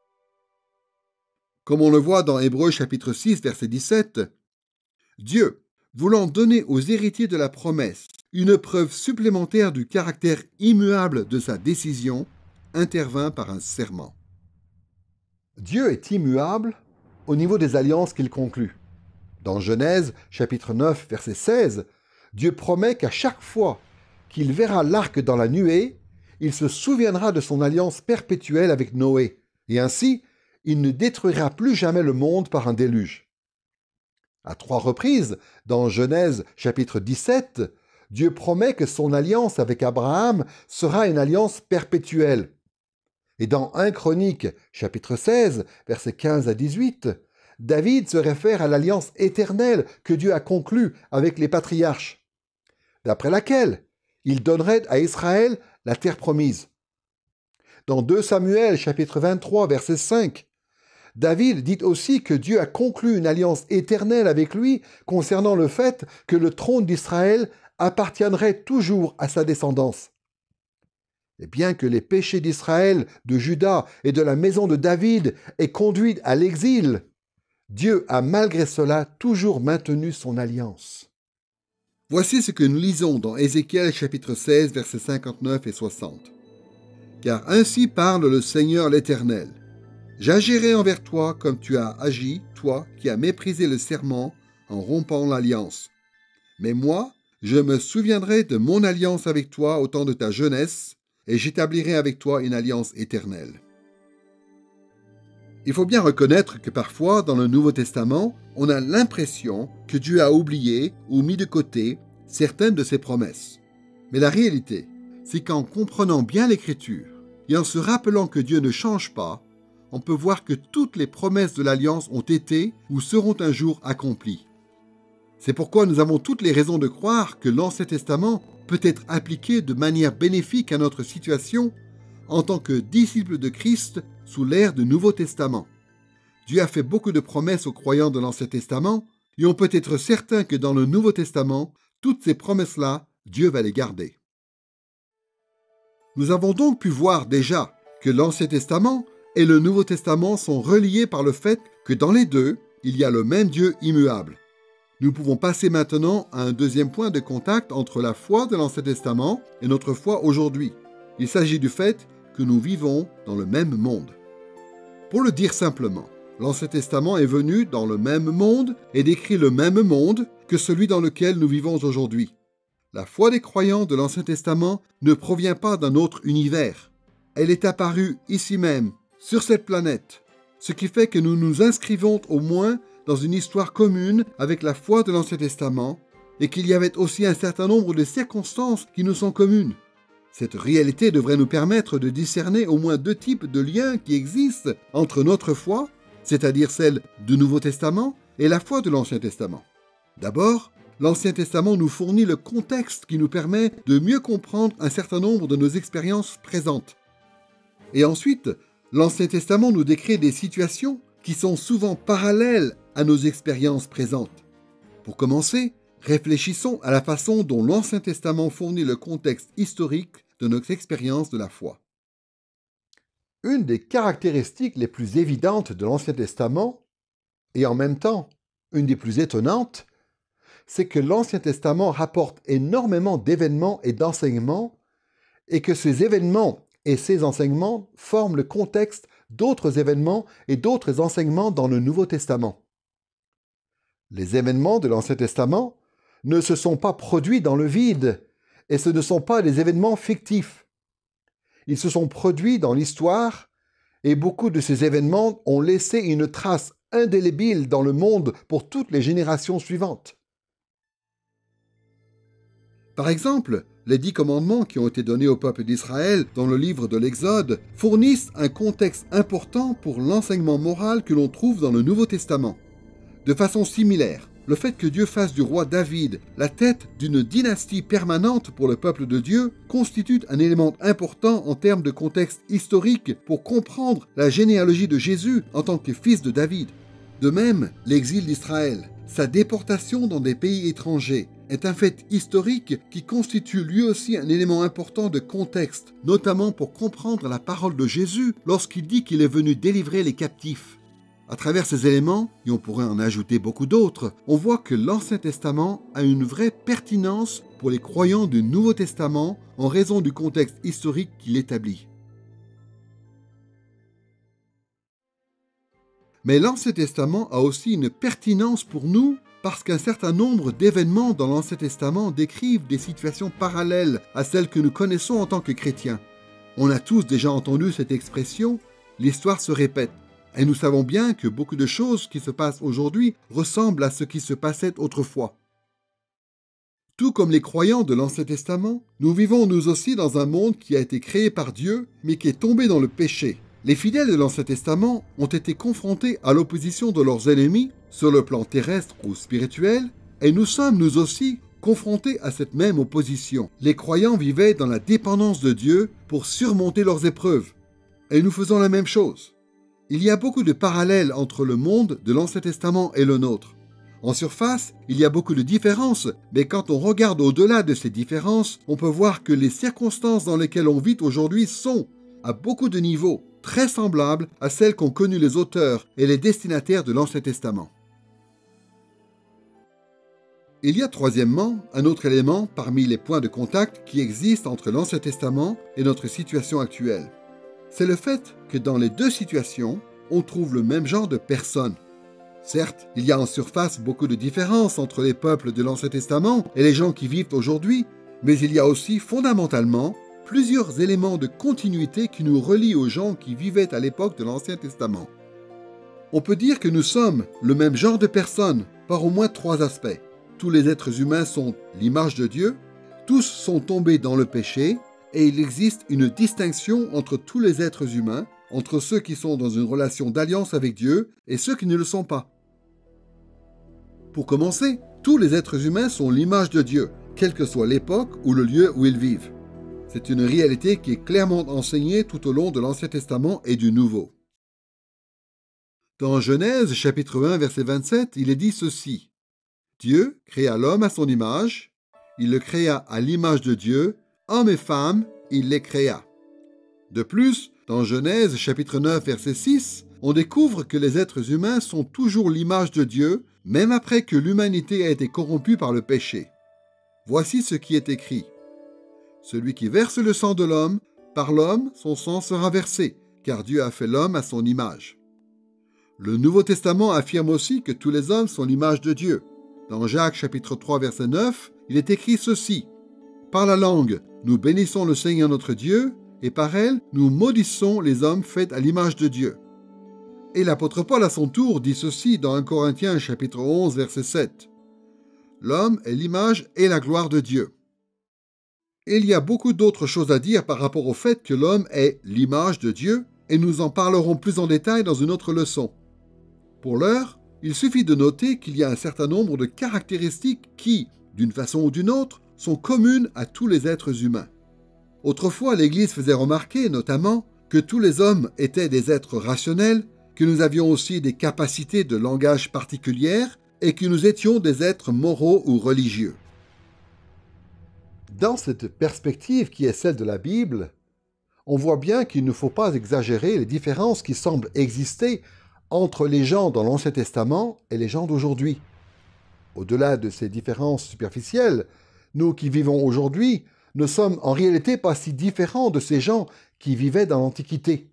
Comme on le voit dans Hébreux chapitre six, verset dix-sept, Dieu, voulant donner aux héritiers de la promesse une preuve supplémentaire du caractère immuable de sa décision, intervint par un serment. Dieu est immuable au niveau des alliances qu'il conclut. Dans Genèse chapitre neuf, verset seize, Dieu promet qu'à chaque fois qu'il verra l'arc dans la nuée, il se souviendra de son alliance perpétuelle avec Noé, et ainsi, il ne détruira plus jamais le monde par un déluge. À trois reprises, dans Genèse chapitre dix-sept, Dieu promet que son alliance avec Abraham sera une alliance perpétuelle. Et dans un Chronique chapitre seize, versets quinze à dix-huit, David se réfère à l'alliance éternelle que Dieu a conclue avec les patriarches, d'après laquelle il donnerait à Israël la terre promise. Dans deux Samuel, chapitre vingt-trois, verset cinq, David dit aussi que Dieu a conclu une alliance éternelle avec lui concernant le fait que le trône d'Israël appartiendrait toujours à sa descendance. Et bien que les péchés d'Israël, de Juda et de la maison de David aient conduit à l'exil, Dieu a malgré cela toujours maintenu son alliance. Voici ce que nous lisons dans Ézéchiel chapitre seize, versets cinquante-neuf et soixante. « Car ainsi parle le Seigneur l'Éternel. J'agirai envers toi comme tu as agi, toi qui as méprisé le serment en rompant l'alliance. Mais moi, je me souviendrai de mon alliance avec toi au temps de ta jeunesse, et j'établirai avec toi une alliance éternelle. » Il faut bien reconnaître que parfois, dans le Nouveau Testament, on a l'impression que Dieu a oublié ou mis de côté certaines de ses promesses. Mais la réalité, c'est qu'en comprenant bien l'Écriture et en se rappelant que Dieu ne change pas, on peut voir que toutes les promesses de l'Alliance ont été ou seront un jour accomplies. C'est pourquoi nous avons toutes les raisons de croire que l'Ancien Testament peut être appliqué de manière bénéfique à notre situation en tant que disciples de Christ sous l'ère du Nouveau Testament. Dieu a fait beaucoup de promesses aux croyants de l'Ancien Testament et on peut être certain que dans le Nouveau Testament, toutes ces promesses-là, Dieu va les garder. Nous avons donc pu voir déjà que l'Ancien Testament et le Nouveau Testament sont reliés par le fait que dans les deux, il y a le même Dieu immuable. Nous pouvons passer maintenant à un deuxième point de contact entre la foi de l'Ancien Testament et notre foi aujourd'hui. Il s'agit du fait que nous vivons dans le même monde. Pour le dire simplement, l'Ancien Testament est venu dans le même monde et décrit le même monde que celui dans lequel nous vivons aujourd'hui. La foi des croyants de l'Ancien Testament ne provient pas d'un autre univers. Elle est apparue ici même, sur cette planète, ce qui fait que nous nous inscrivons au moins dans une histoire commune avec la foi de l'Ancien Testament et qu'il y avait aussi un certain nombre de circonstances qui nous sont communes. Cette réalité devrait nous permettre de discerner au moins deux types de liens qui existent entre notre foi, c'est-à-dire celle du Nouveau Testament, et la foi de l'Ancien Testament. D'abord, l'Ancien Testament nous fournit le contexte qui nous permet de mieux comprendre un certain nombre de nos expériences présentes. Et ensuite, l'Ancien Testament nous décrit des situations qui sont souvent parallèles à nos expériences présentes. Pour commencer, réfléchissons à la façon dont l'Ancien Testament fournit le contexte historique de notre expérience de la foi. Une des caractéristiques les plus évidentes de l'Ancien Testament, et en même temps une des plus étonnantes, c'est que l'Ancien Testament rapporte énormément d'événements et d'enseignements, et que ces événements et ces enseignements forment le contexte d'autres événements et d'autres enseignements dans le Nouveau Testament. Les événements de l'Ancien Testament ne se sont pas produits dans le vide, et ce ne sont pas des événements fictifs. Ils se sont produits dans l'histoire, et beaucoup de ces événements ont laissé une trace indélébile dans le monde pour toutes les générations suivantes. Par exemple, les dix commandements qui ont été donnés au peuple d'Israël dans le livre de l'Exode fournissent un contexte important pour l'enseignement moral que l'on trouve dans le Nouveau Testament. De façon similaire, le fait que Dieu fasse du roi David la tête d'une dynastie permanente pour le peuple de Dieu constitue un élément important en termes de contexte historique pour comprendre la généalogie de Jésus en tant que fils de David. De même, l'exil d'Israël, sa déportation dans des pays étrangers, est un fait historique qui constitue lui aussi un élément important de contexte, notamment pour comprendre la parole de Jésus lorsqu'il dit qu'il est venu délivrer les captifs. À travers ces éléments, et on pourrait en ajouter beaucoup d'autres, on voit que l'Ancien Testament a une vraie pertinence pour les croyants du Nouveau Testament en raison du contexte historique qu'il établit. Mais l'Ancien Testament a aussi une pertinence pour nous parce qu'un certain nombre d'événements dans l'Ancien Testament décrivent des situations parallèles à celles que nous connaissons en tant que chrétiens. On a tous déjà entendu cette expression « l'histoire se répète ». Et nous savons bien que beaucoup de choses qui se passent aujourd'hui ressemblent à ce qui se passait autrefois. Tout comme les croyants de l'Ancien Testament, nous vivons nous aussi dans un monde qui a été créé par Dieu, mais qui est tombé dans le péché. Les fidèles de l'Ancien Testament ont été confrontés à l'opposition de leurs ennemis, sur le plan terrestre ou spirituel, et nous sommes nous aussi confrontés à cette même opposition. Les croyants vivaient dans la dépendance de Dieu pour surmonter leurs épreuves. Et nous faisons la même chose. Il y a beaucoup de parallèles entre le monde de l'Ancien Testament et le nôtre. En surface, il y a beaucoup de différences, mais quand on regarde au-delà de ces différences, on peut voir que les circonstances dans lesquelles on vit aujourd'hui sont, à beaucoup de niveaux, très semblables à celles qu'ont connues les auteurs et les destinataires de l'Ancien Testament. Il y a troisièmement un autre élément parmi les points de contact qui existent entre l'Ancien Testament et notre situation actuelle. C'est le fait que dans les deux situations, on trouve le même genre de personnes. Certes, il y a en surface beaucoup de différences entre les peuples de l'Ancien Testament et les gens qui vivent aujourd'hui, mais il y a aussi fondamentalement plusieurs éléments de continuité qui nous relient aux gens qui vivaient à l'époque de l'Ancien Testament. On peut dire que nous sommes le même genre de personnes par au moins trois aspects. Tous les êtres humains sont l'image de Dieu, tous sont tombés dans le péché, et il existe une distinction entre tous les êtres humains, entre ceux qui sont dans une relation d'alliance avec Dieu et ceux qui ne le sont pas. Pour commencer, tous les êtres humains sont l'image de Dieu, quelle que soit l'époque ou le lieu où ils vivent. C'est une réalité qui est clairement enseignée tout au long de l'Ancien Testament et du Nouveau. Dans Genèse chapitre un verset vingt-sept, il est dit ceci. Dieu créa l'homme à son image, il le créa à l'image de Dieu, hommes et femmes, il les créa. De plus, dans Genèse chapitre neuf verset six, on découvre que les êtres humains sont toujours l'image de Dieu, même après que l'humanité a été corrompue par le péché. Voici ce qui est écrit. Celui qui verse le sang de l'homme, par l'homme, son sang sera versé, car Dieu a fait l'homme à son image. Le Nouveau Testament affirme aussi que tous les hommes sont l'image de Dieu. Dans Jacques chapitre trois verset neuf, il est écrit ceci. Par la langue, nous bénissons le Seigneur notre Dieu, et par elle, nous maudissons les hommes faits à l'image de Dieu. Et l'apôtre Paul à son tour dit ceci dans un Corinthiens chapitre onze verset sept. L'homme est l'image et la gloire de Dieu. Et il y a beaucoup d'autres choses à dire par rapport au fait que l'homme est l'image de Dieu, et nous en parlerons plus en détail dans une autre leçon. Pour l'heure, Il suffit de noter qu'il y a un certain nombre de caractéristiques qui, d'une façon ou d'une autre, sont communes à tous les êtres humains. Autrefois, l'Église faisait remarquer, notamment, que tous les hommes étaient des êtres rationnels, que nous avions aussi des capacités de langage particulières et que nous étions des êtres moraux ou religieux. Dans cette perspective qui est celle de la Bible, on voit bien qu'il ne faut pas exagérer les différences qui semblent exister entre les gens dans l'Ancien Testament et les gens d'aujourd'hui. Au-delà de ces différences superficielles, nous qui vivons aujourd'hui ne sommes en réalité pas si différents de ces gens qui vivaient dans l'Antiquité.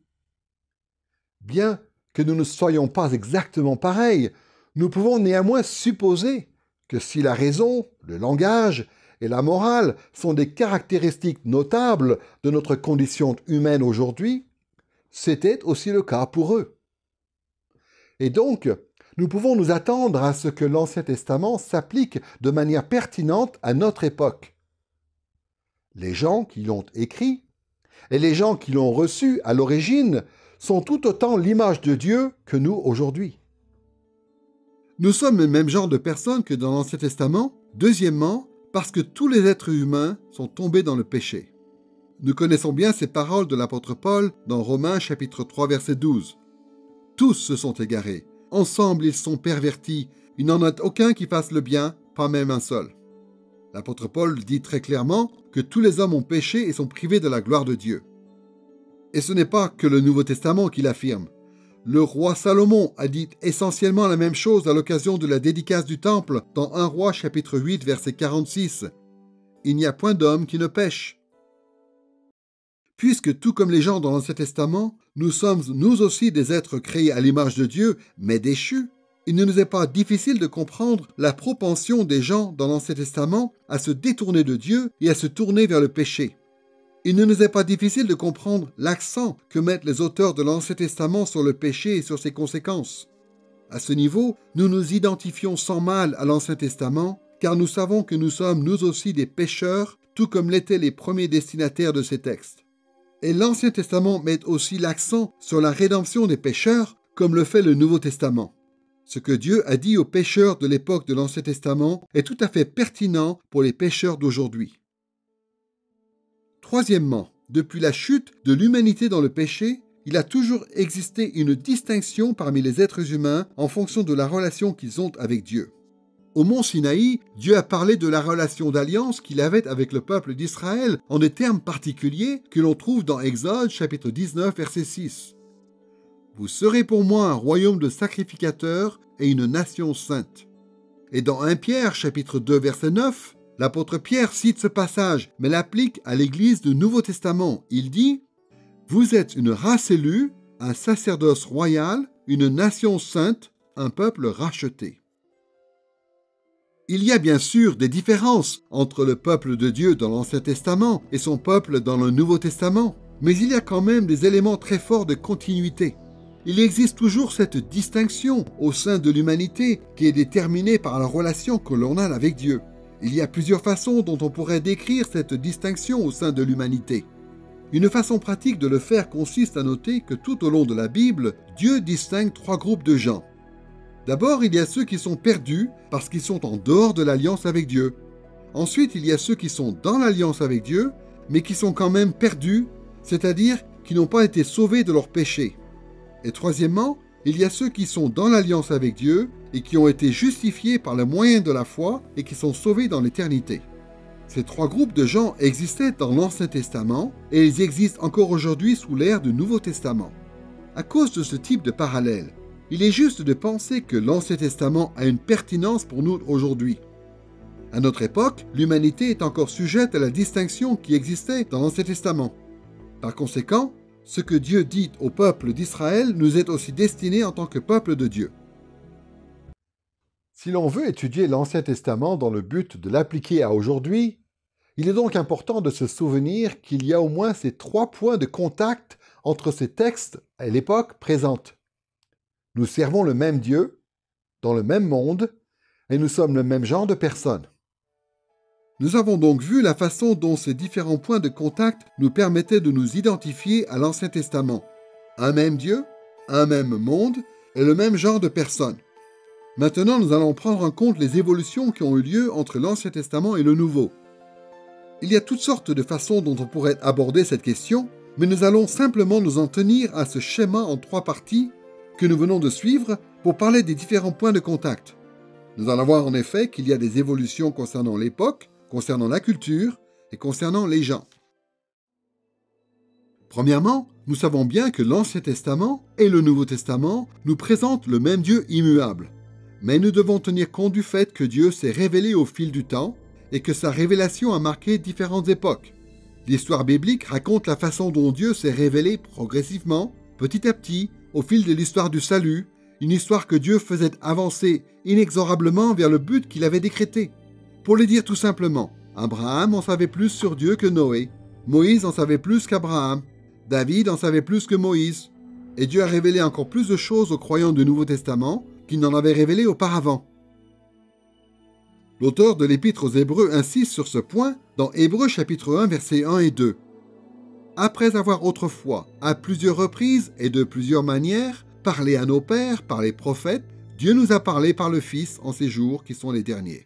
Bien que nous ne soyons pas exactement pareils, nous pouvons néanmoins supposer que si la raison, le langage et la morale sont des caractéristiques notables de notre condition humaine aujourd'hui, c'était aussi le cas pour eux. Et donc, nous pouvons nous attendre à ce que l'Ancien Testament s'applique de manière pertinente à notre époque. Les gens qui l'ont écrit et les gens qui l'ont reçu à l'origine sont tout autant l'image de Dieu que nous aujourd'hui. Nous sommes le même genre de personnes que dans l'Ancien Testament, deuxièmement, parce que tous les êtres humains sont tombés dans le péché. Nous connaissons bien ces paroles de l'apôtre Paul dans Romains chapitre trois verset douze. Tous se sont égarés, ensemble ils sont pervertis, il n'en a aucun qui fasse le bien, pas même un seul. L'apôtre Paul dit très clairement que tous les hommes ont péché et sont privés de la gloire de Dieu. Et ce n'est pas que le Nouveau Testament qui l'affirme. Le roi Salomon a dit essentiellement la même chose à l'occasion de la dédicace du temple dans premier Roi chapitre huit verset quarante-six. Il n'y a point d'homme qui ne pêche. Puisque tout comme les gens dans l'Ancien Testament, nous sommes nous aussi des êtres créés à l'image de Dieu, mais déchus, il ne nous est pas difficile de comprendre la propension des gens dans l'Ancien Testament à se détourner de Dieu et à se tourner vers le péché. Il ne nous est pas difficile de comprendre l'accent que mettent les auteurs de l'Ancien Testament sur le péché et sur ses conséquences. À ce niveau, nous nous identifions sans mal à l'Ancien Testament, car nous savons que nous sommes nous aussi des pécheurs, tout comme l'étaient les premiers destinataires de ces textes. Et l'Ancien Testament met aussi l'accent sur la rédemption des pécheurs, comme le fait le Nouveau Testament. Ce que Dieu a dit aux pécheurs de l'époque de l'Ancien Testament est tout à fait pertinent pour les pécheurs d'aujourd'hui. Troisièmement, depuis la chute de l'humanité dans le péché, il a toujours existé une distinction parmi les êtres humains en fonction de la relation qu'ils ont avec Dieu. Au mont Sinaï, Dieu a parlé de la relation d'alliance qu'il avait avec le peuple d'Israël en des termes particuliers que l'on trouve dans Exode chapitre dix-neuf verset six. « Vous serez pour moi un royaume de sacrificateurs et une nation sainte. » Et dans premier Pierre chapitre deux verset neuf, l'apôtre Pierre cite ce passage, mais l'applique à l'Église du Nouveau Testament. Il dit « Vous êtes une race élue, un sacerdoce royal, une nation sainte, un peuple racheté. » Il y a bien sûr des différences entre le peuple de Dieu dans l'Ancien Testament et son peuple dans le Nouveau Testament, mais il y a quand même des éléments très forts de continuité. Il existe toujours cette distinction au sein de l'humanité qui est déterminée par la relation que l'on a avec Dieu. Il y a plusieurs façons dont on pourrait décrire cette distinction au sein de l'humanité. Une façon pratique de le faire consiste à noter que tout au long de la Bible, Dieu distingue trois groupes de gens. D'abord, il y a ceux qui sont perdus parce qu'ils sont en dehors de l'alliance avec Dieu. Ensuite, il y a ceux qui sont dans l'alliance avec Dieu, mais qui sont quand même perdus, c'est-à-dire qui n'ont pas été sauvés de leurs péchés. Et troisièmement, il y a ceux qui sont dans l'alliance avec Dieu et qui ont été justifiés par le moyen de la foi et qui sont sauvés dans l'éternité. Ces trois groupes de gens existaient dans l'Ancien Testament et ils existent encore aujourd'hui sous l'ère du Nouveau Testament. À cause de ce type de parallèle, il est juste de penser que l'Ancien Testament a une pertinence pour nous aujourd'hui. À notre époque, l'humanité est encore sujette à la distinction qui existait dans l'Ancien Testament. Par conséquent, ce que Dieu dit au peuple d'Israël nous est aussi destiné en tant que peuple de Dieu. Si l'on veut étudier l'Ancien Testament dans le but de l'appliquer à aujourd'hui, il est donc important de se souvenir qu'il y a au moins ces trois points de contact entre ces textes à l'époque présente. Nous servons le même Dieu, dans le même monde, et nous sommes le même genre de personnes. Nous avons donc vu la façon dont ces différents points de contact nous permettaient de nous identifier à l'Ancien Testament. Un même Dieu, un même monde et le même genre de personnes. Maintenant, nous allons prendre en compte les évolutions qui ont eu lieu entre l'Ancien Testament et le Nouveau. Il y a toutes sortes de façons dont on pourrait aborder cette question, mais nous allons simplement nous en tenir à ce schéma en trois parties que nous venons de suivre pour parler des différents points de contact. Nous allons voir en effet qu'il y a des évolutions concernant l'époque, concernant la culture et concernant les gens. Premièrement, nous savons bien que l'Ancien Testament et le Nouveau Testament nous présentent le même Dieu immuable. Mais nous devons tenir compte du fait que Dieu s'est révélé au fil du temps et que sa révélation a marqué différentes époques. L'histoire biblique raconte la façon dont Dieu s'est révélé progressivement, petit à petit, au fil de l'histoire du salut, une histoire que Dieu faisait avancer inexorablement vers le but qu'il avait décrété. Pour le dire tout simplement, Abraham en savait plus sur Dieu que Noé, Moïse en savait plus qu'Abraham, David en savait plus que Moïse, et Dieu a révélé encore plus de choses aux croyants du Nouveau Testament qu'il n'en avait révélé auparavant. L'auteur de l'Épître aux Hébreux insiste sur ce point dans Hébreux chapitre un, versets un et deux. Après avoir autrefois, à plusieurs reprises et de plusieurs manières, parlé à nos pères par les prophètes, Dieu nous a parlé par le Fils en ces jours qui sont les derniers.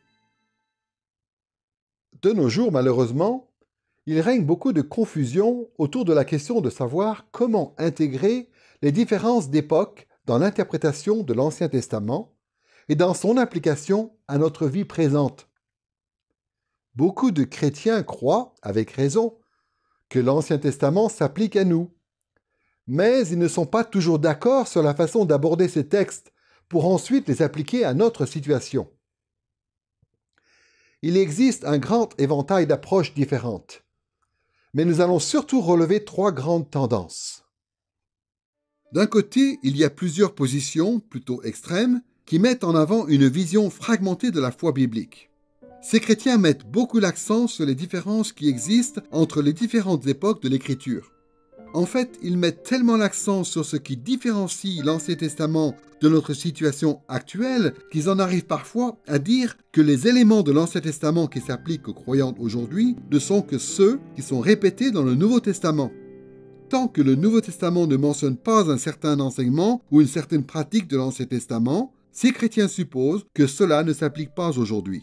De nos jours, malheureusement, il règne beaucoup de confusion autour de la question de savoir comment intégrer les différences d'époque dans l'interprétation de l'Ancien Testament et dans son application à notre vie présente. Beaucoup de chrétiens croient, avec raison, que l'Ancien Testament s'applique à nous, mais ils ne sont pas toujours d'accord sur la façon d'aborder ces textes pour ensuite les appliquer à notre situation. Il existe un grand éventail d'approches différentes, mais nous allons surtout relever trois grandes tendances. D'un côté, il y a plusieurs positions, plutôt extrêmes, qui mettent en avant une vision fragmentée de la foi biblique. Ces chrétiens mettent beaucoup l'accent sur les différences qui existent entre les différentes époques de l'Écriture. En fait, ils mettent tellement l'accent sur ce qui différencie l'Ancien Testament de notre situation actuelle qu'ils en arrivent parfois à dire que les éléments de l'Ancien Testament qui s'appliquent aux croyants aujourd'hui ne sont que ceux qui sont répétés dans le Nouveau Testament. Tant que le Nouveau Testament ne mentionne pas un certain enseignement ou une certaine pratique de l'Ancien Testament, ces chrétiens supposent que cela ne s'applique pas aujourd'hui.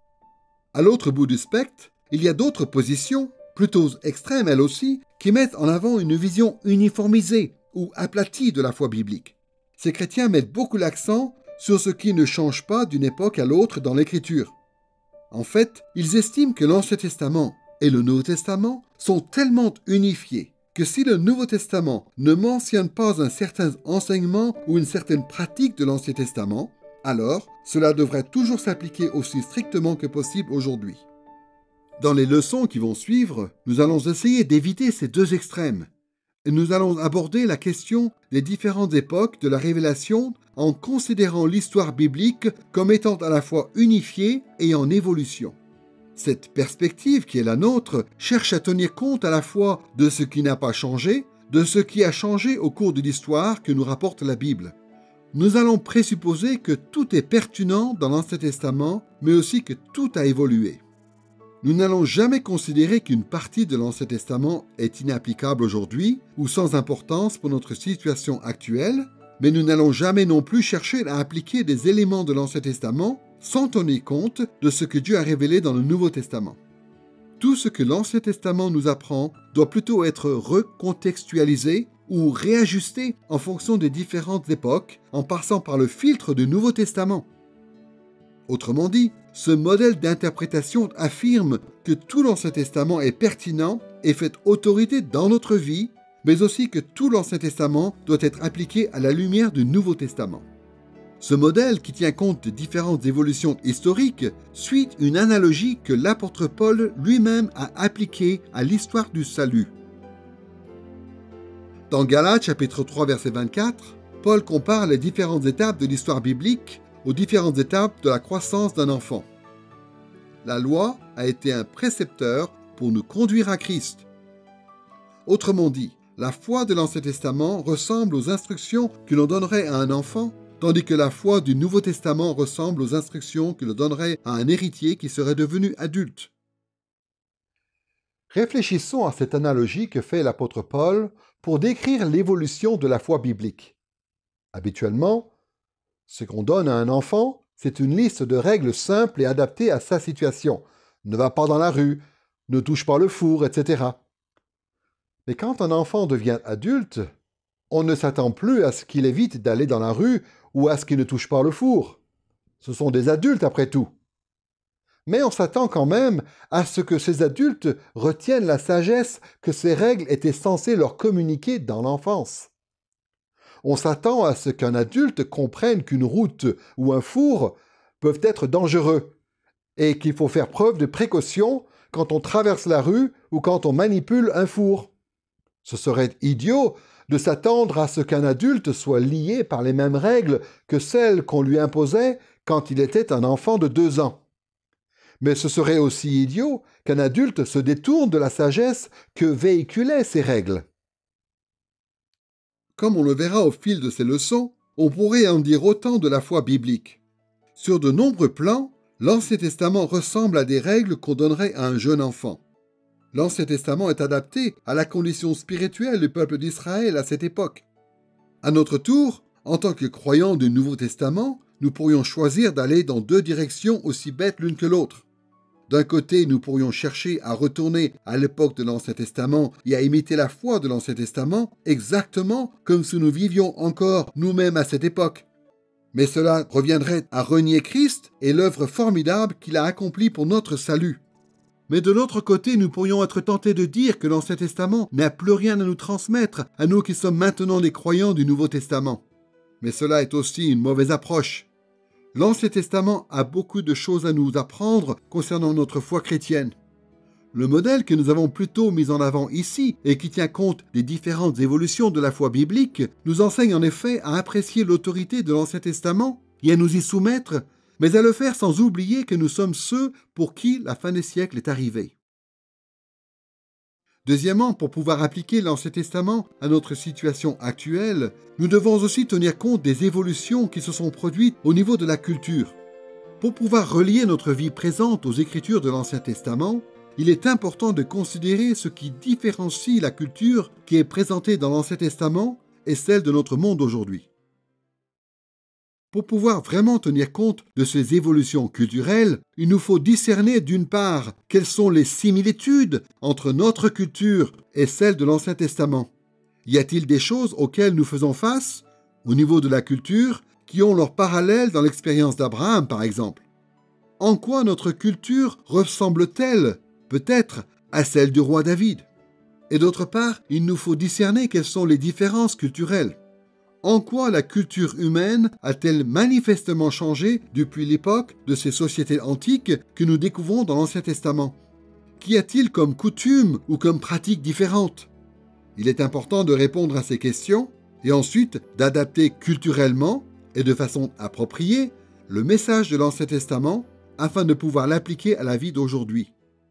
À l'autre bout du spectre, il y a d'autres positions, plutôt extrêmes elles aussi, qui mettent en avant une vision uniformisée ou aplatie de la foi biblique. Ces chrétiens mettent beaucoup l'accent sur ce qui ne change pas d'une époque à l'autre dans l'Écriture. En fait, ils estiment que l'Ancien Testament et le Nouveau Testament sont tellement unifiés que si le Nouveau Testament ne mentionne pas un certain enseignement ou une certaine pratique de l'Ancien Testament, alors cela devrait toujours s'appliquer aussi strictement que possible aujourd'hui. Dans les leçons qui vont suivre, nous allons essayer d'éviter ces deux extrêmes. Et nous allons aborder la question des différentes époques de la révélation en considérant l'histoire biblique comme étant à la fois unifiée et en évolution. Cette perspective qui est la nôtre cherche à tenir compte à la fois de ce qui n'a pas changé, de ce qui a changé au cours de l'histoire que nous rapporte la Bible. Nous allons présupposer que tout est pertinent dans l'Ancien Testament, mais aussi que tout a évolué. Nous n'allons jamais considérer qu'une partie de l'Ancien Testament est inapplicable aujourd'hui ou sans importance pour notre situation actuelle, mais nous n'allons jamais non plus chercher à appliquer des éléments de l'Ancien Testament sans tenir compte de ce que Dieu a révélé dans le Nouveau Testament. Tout ce que l'Ancien Testament nous apprend doit plutôt être recontextualisé ou réajusté en fonction des différentes époques en passant par le filtre du Nouveau Testament. Autrement dit, ce modèle d'interprétation affirme que tout l'Ancien Testament est pertinent et fait autorité dans notre vie, mais aussi que tout l'Ancien Testament doit être appliqué à la lumière du Nouveau Testament. Ce modèle, qui tient compte de différentes évolutions historiques, suit une analogie que l'apôtre Paul lui-même a appliquée à l'histoire du salut. Dans Galates chapitre trois verset vingt-quatre, Paul compare les différentes étapes de l'histoire biblique aux différentes étapes de la croissance d'un enfant. La loi a été un précepteur pour nous conduire à Christ. Autrement dit, la foi de l'Ancien Testament ressemble aux instructions que l'on donnerait à un enfant, tandis que la foi du Nouveau Testament ressemble aux instructions que l'on donnerait à un héritier qui serait devenu adulte. Réfléchissons à cette analogie que fait l'apôtre Paul pour décrire l'évolution de la foi biblique. Habituellement, Ce qu'on donne à un enfant, c'est une liste de règles simples et adaptées à sa situation. Ne va pas dans la rue, ne touche pas le four, et cetera. Mais quand un enfant devient adulte, on ne s'attend plus à ce qu'il évite d'aller dans la rue ou à ce qu'il ne touche pas le four. Ce sont des adultes après tout. Mais on s'attend quand même à ce que ces adultes retiennent la sagesse que ces règles étaient censées leur communiquer dans l'enfance. On s'attend à ce qu'un adulte comprenne qu'une route ou un four peuvent être dangereux et qu'il faut faire preuve de précaution quand on traverse la rue ou quand on manipule un four. Ce serait idiot de s'attendre à ce qu'un adulte soit lié par les mêmes règles que celles qu'on lui imposait quand il était un enfant de deux ans. Mais ce serait aussi idiot qu'un adulte se détourne de la sagesse que véhiculaient ces règles. Comme on le verra au fil de ces leçons, on pourrait en dire autant de la foi biblique. Sur de nombreux plans, l'Ancien Testament ressemble à des règles qu'on donnerait à un jeune enfant. L'Ancien Testament est adapté à la condition spirituelle du peuple d'Israël à cette époque. À notre tour, en tant que croyants du Nouveau Testament, nous pourrions choisir d'aller dans deux directions aussi bêtes l'une que l'autre. D'un côté, nous pourrions chercher à retourner à l'époque de l'Ancien Testament et à imiter la foi de l'Ancien Testament exactement comme si nous vivions encore nous-mêmes à cette époque. Mais cela reviendrait à renier Christ et l'œuvre formidable qu'il a accomplie pour notre salut. Mais de l'autre côté, nous pourrions être tentés de dire que l'Ancien Testament n'a plus rien à nous transmettre, à nous qui sommes maintenant les croyants du Nouveau Testament. Mais cela est aussi une mauvaise approche. L'Ancien Testament a beaucoup de choses à nous apprendre concernant notre foi chrétienne. Le modèle que nous avons plutôt mis en avant ici et qui tient compte des différentes évolutions de la foi biblique nous enseigne en effet à apprécier l'autorité de l'Ancien Testament et à nous y soumettre, mais à le faire sans oublier que nous sommes ceux pour qui la fin des siècles est arrivée. Deuxièmement, pour pouvoir appliquer l'Ancien Testament à notre situation actuelle, nous devons aussi tenir compte des évolutions qui se sont produites au niveau de la culture. Pour pouvoir relier notre vie présente aux Écritures de l'Ancien Testament, il est important de considérer ce qui différencie la culture qui est présentée dans l'Ancien Testament et celle de notre monde aujourd'hui. Pour pouvoir vraiment tenir compte de ces évolutions culturelles, il nous faut discerner d'une part quelles sont les similitudes entre notre culture et celle de l'Ancien Testament. Y a-t-il des choses auxquelles nous faisons face, au niveau de la culture, qui ont leur parallèle dans l'expérience d'Abraham, par exemple? En quoi notre culture ressemble-t-elle, peut-être, à celle du roi David? Et d'autre part, il nous faut discerner quelles sont les différences culturelles. En quoi la culture humaine a-t-elle manifestement changé depuis l'époque de ces sociétés antiques que nous découvrons dans l'Ancien Testament? Qu'y a-t-il comme coutumes ou comme pratiques différentes? Il est important de répondre à ces questions et ensuite d'adapter culturellement et de façon appropriée le message de l'Ancien Testament afin de pouvoir l'appliquer à la vie d'aujourd'hui.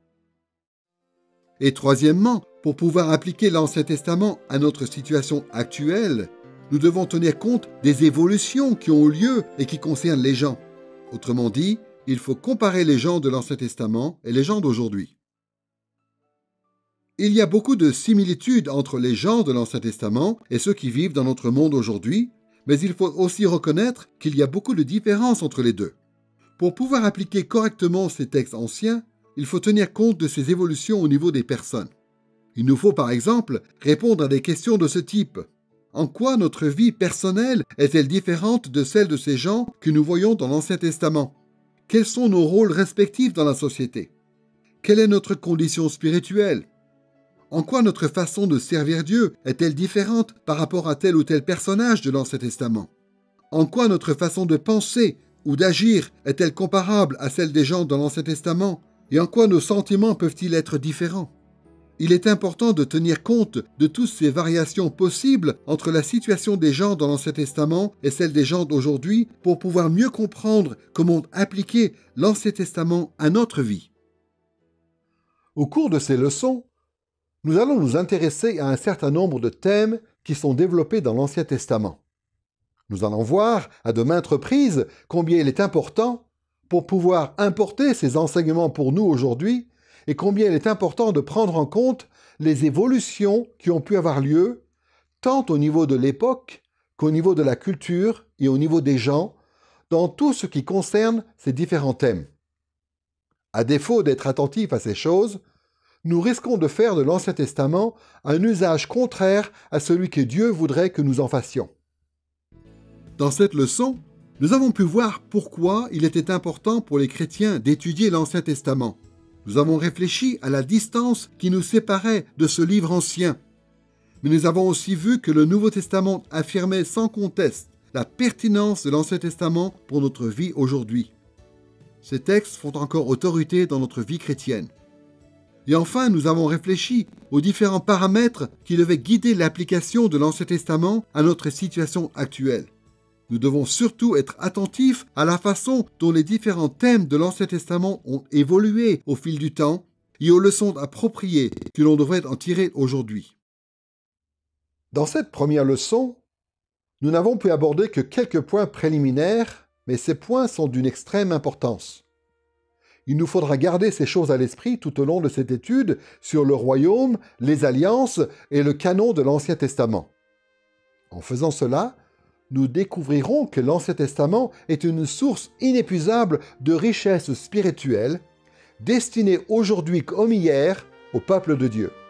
Et troisièmement, pour pouvoir appliquer l'Ancien Testament à notre situation actuelle, nous devons tenir compte des évolutions qui ont eu lieu et qui concernent les gens. Autrement dit, il faut comparer les gens de l'Ancien Testament et les gens d'aujourd'hui. Il y a beaucoup de similitudes entre les gens de l'Ancien Testament et ceux qui vivent dans notre monde aujourd'hui, mais il faut aussi reconnaître qu'il y a beaucoup de différences entre les deux. Pour pouvoir appliquer correctement ces textes anciens, il faut tenir compte de ces évolutions au niveau des personnes. Il nous faut par exemple répondre à des questions de ce type. En quoi notre vie personnelle est-elle différente de celle de ces gens que nous voyons dans l'Ancien Testament? Quels sont nos rôles respectifs dans la société? Quelle est notre condition spirituelle? En quoi notre façon de servir Dieu est-elle différente par rapport à tel ou tel personnage de l'Ancien Testament? En quoi notre façon de penser ou d'agir est-elle comparable à celle des gens dans l'Ancien Testament? Et en quoi nos sentiments peuvent-ils être différents? Il est important de tenir compte de toutes ces variations possibles entre la situation des gens dans l'Ancien Testament et celle des gens d'aujourd'hui pour pouvoir mieux comprendre comment appliquer l'Ancien Testament à notre vie. Au cours de ces leçons, nous allons nous intéresser à un certain nombre de thèmes qui sont développés dans l'Ancien Testament. Nous allons voir à de maintes reprises combien il est important pour pouvoir importer ces enseignements pour nous aujourd'hui et combien il est important de prendre en compte les évolutions qui ont pu avoir lieu, tant au niveau de l'époque qu'au niveau de la culture et au niveau des gens, dans tout ce qui concerne ces différents thèmes. À défaut d'être attentifs à ces choses, nous risquons de faire de l'Ancien Testament un usage contraire à celui que Dieu voudrait que nous en fassions. Dans cette leçon, nous avons pu voir pourquoi il était important pour les chrétiens d'étudier l'Ancien Testament. Nous avons réfléchi à la distance qui nous séparait de ce livre ancien. Mais nous avons aussi vu que le Nouveau Testament affirmait sans conteste la pertinence de l'Ancien Testament pour notre vie aujourd'hui. Ces textes font encore autorité dans notre vie chrétienne. Et enfin, nous avons réfléchi aux différents paramètres qui devaient guider l'application de l'Ancien Testament à notre situation actuelle. Nous devons surtout être attentifs à la façon dont les différents thèmes de l'Ancien Testament ont évolué au fil du temps et aux leçons appropriées que l'on devrait en tirer aujourd'hui. Dans cette première leçon, nous n'avons pu aborder que quelques points préliminaires, mais ces points sont d'une extrême importance. Il nous faudra garder ces choses à l'esprit tout au long de cette étude sur le royaume, les alliances et le canon de l'Ancien Testament. En faisant cela, nous découvrirons que l'Ancien Testament est une source inépuisable de richesses spirituelles, destinée aujourd'hui comme hier au peuple de Dieu.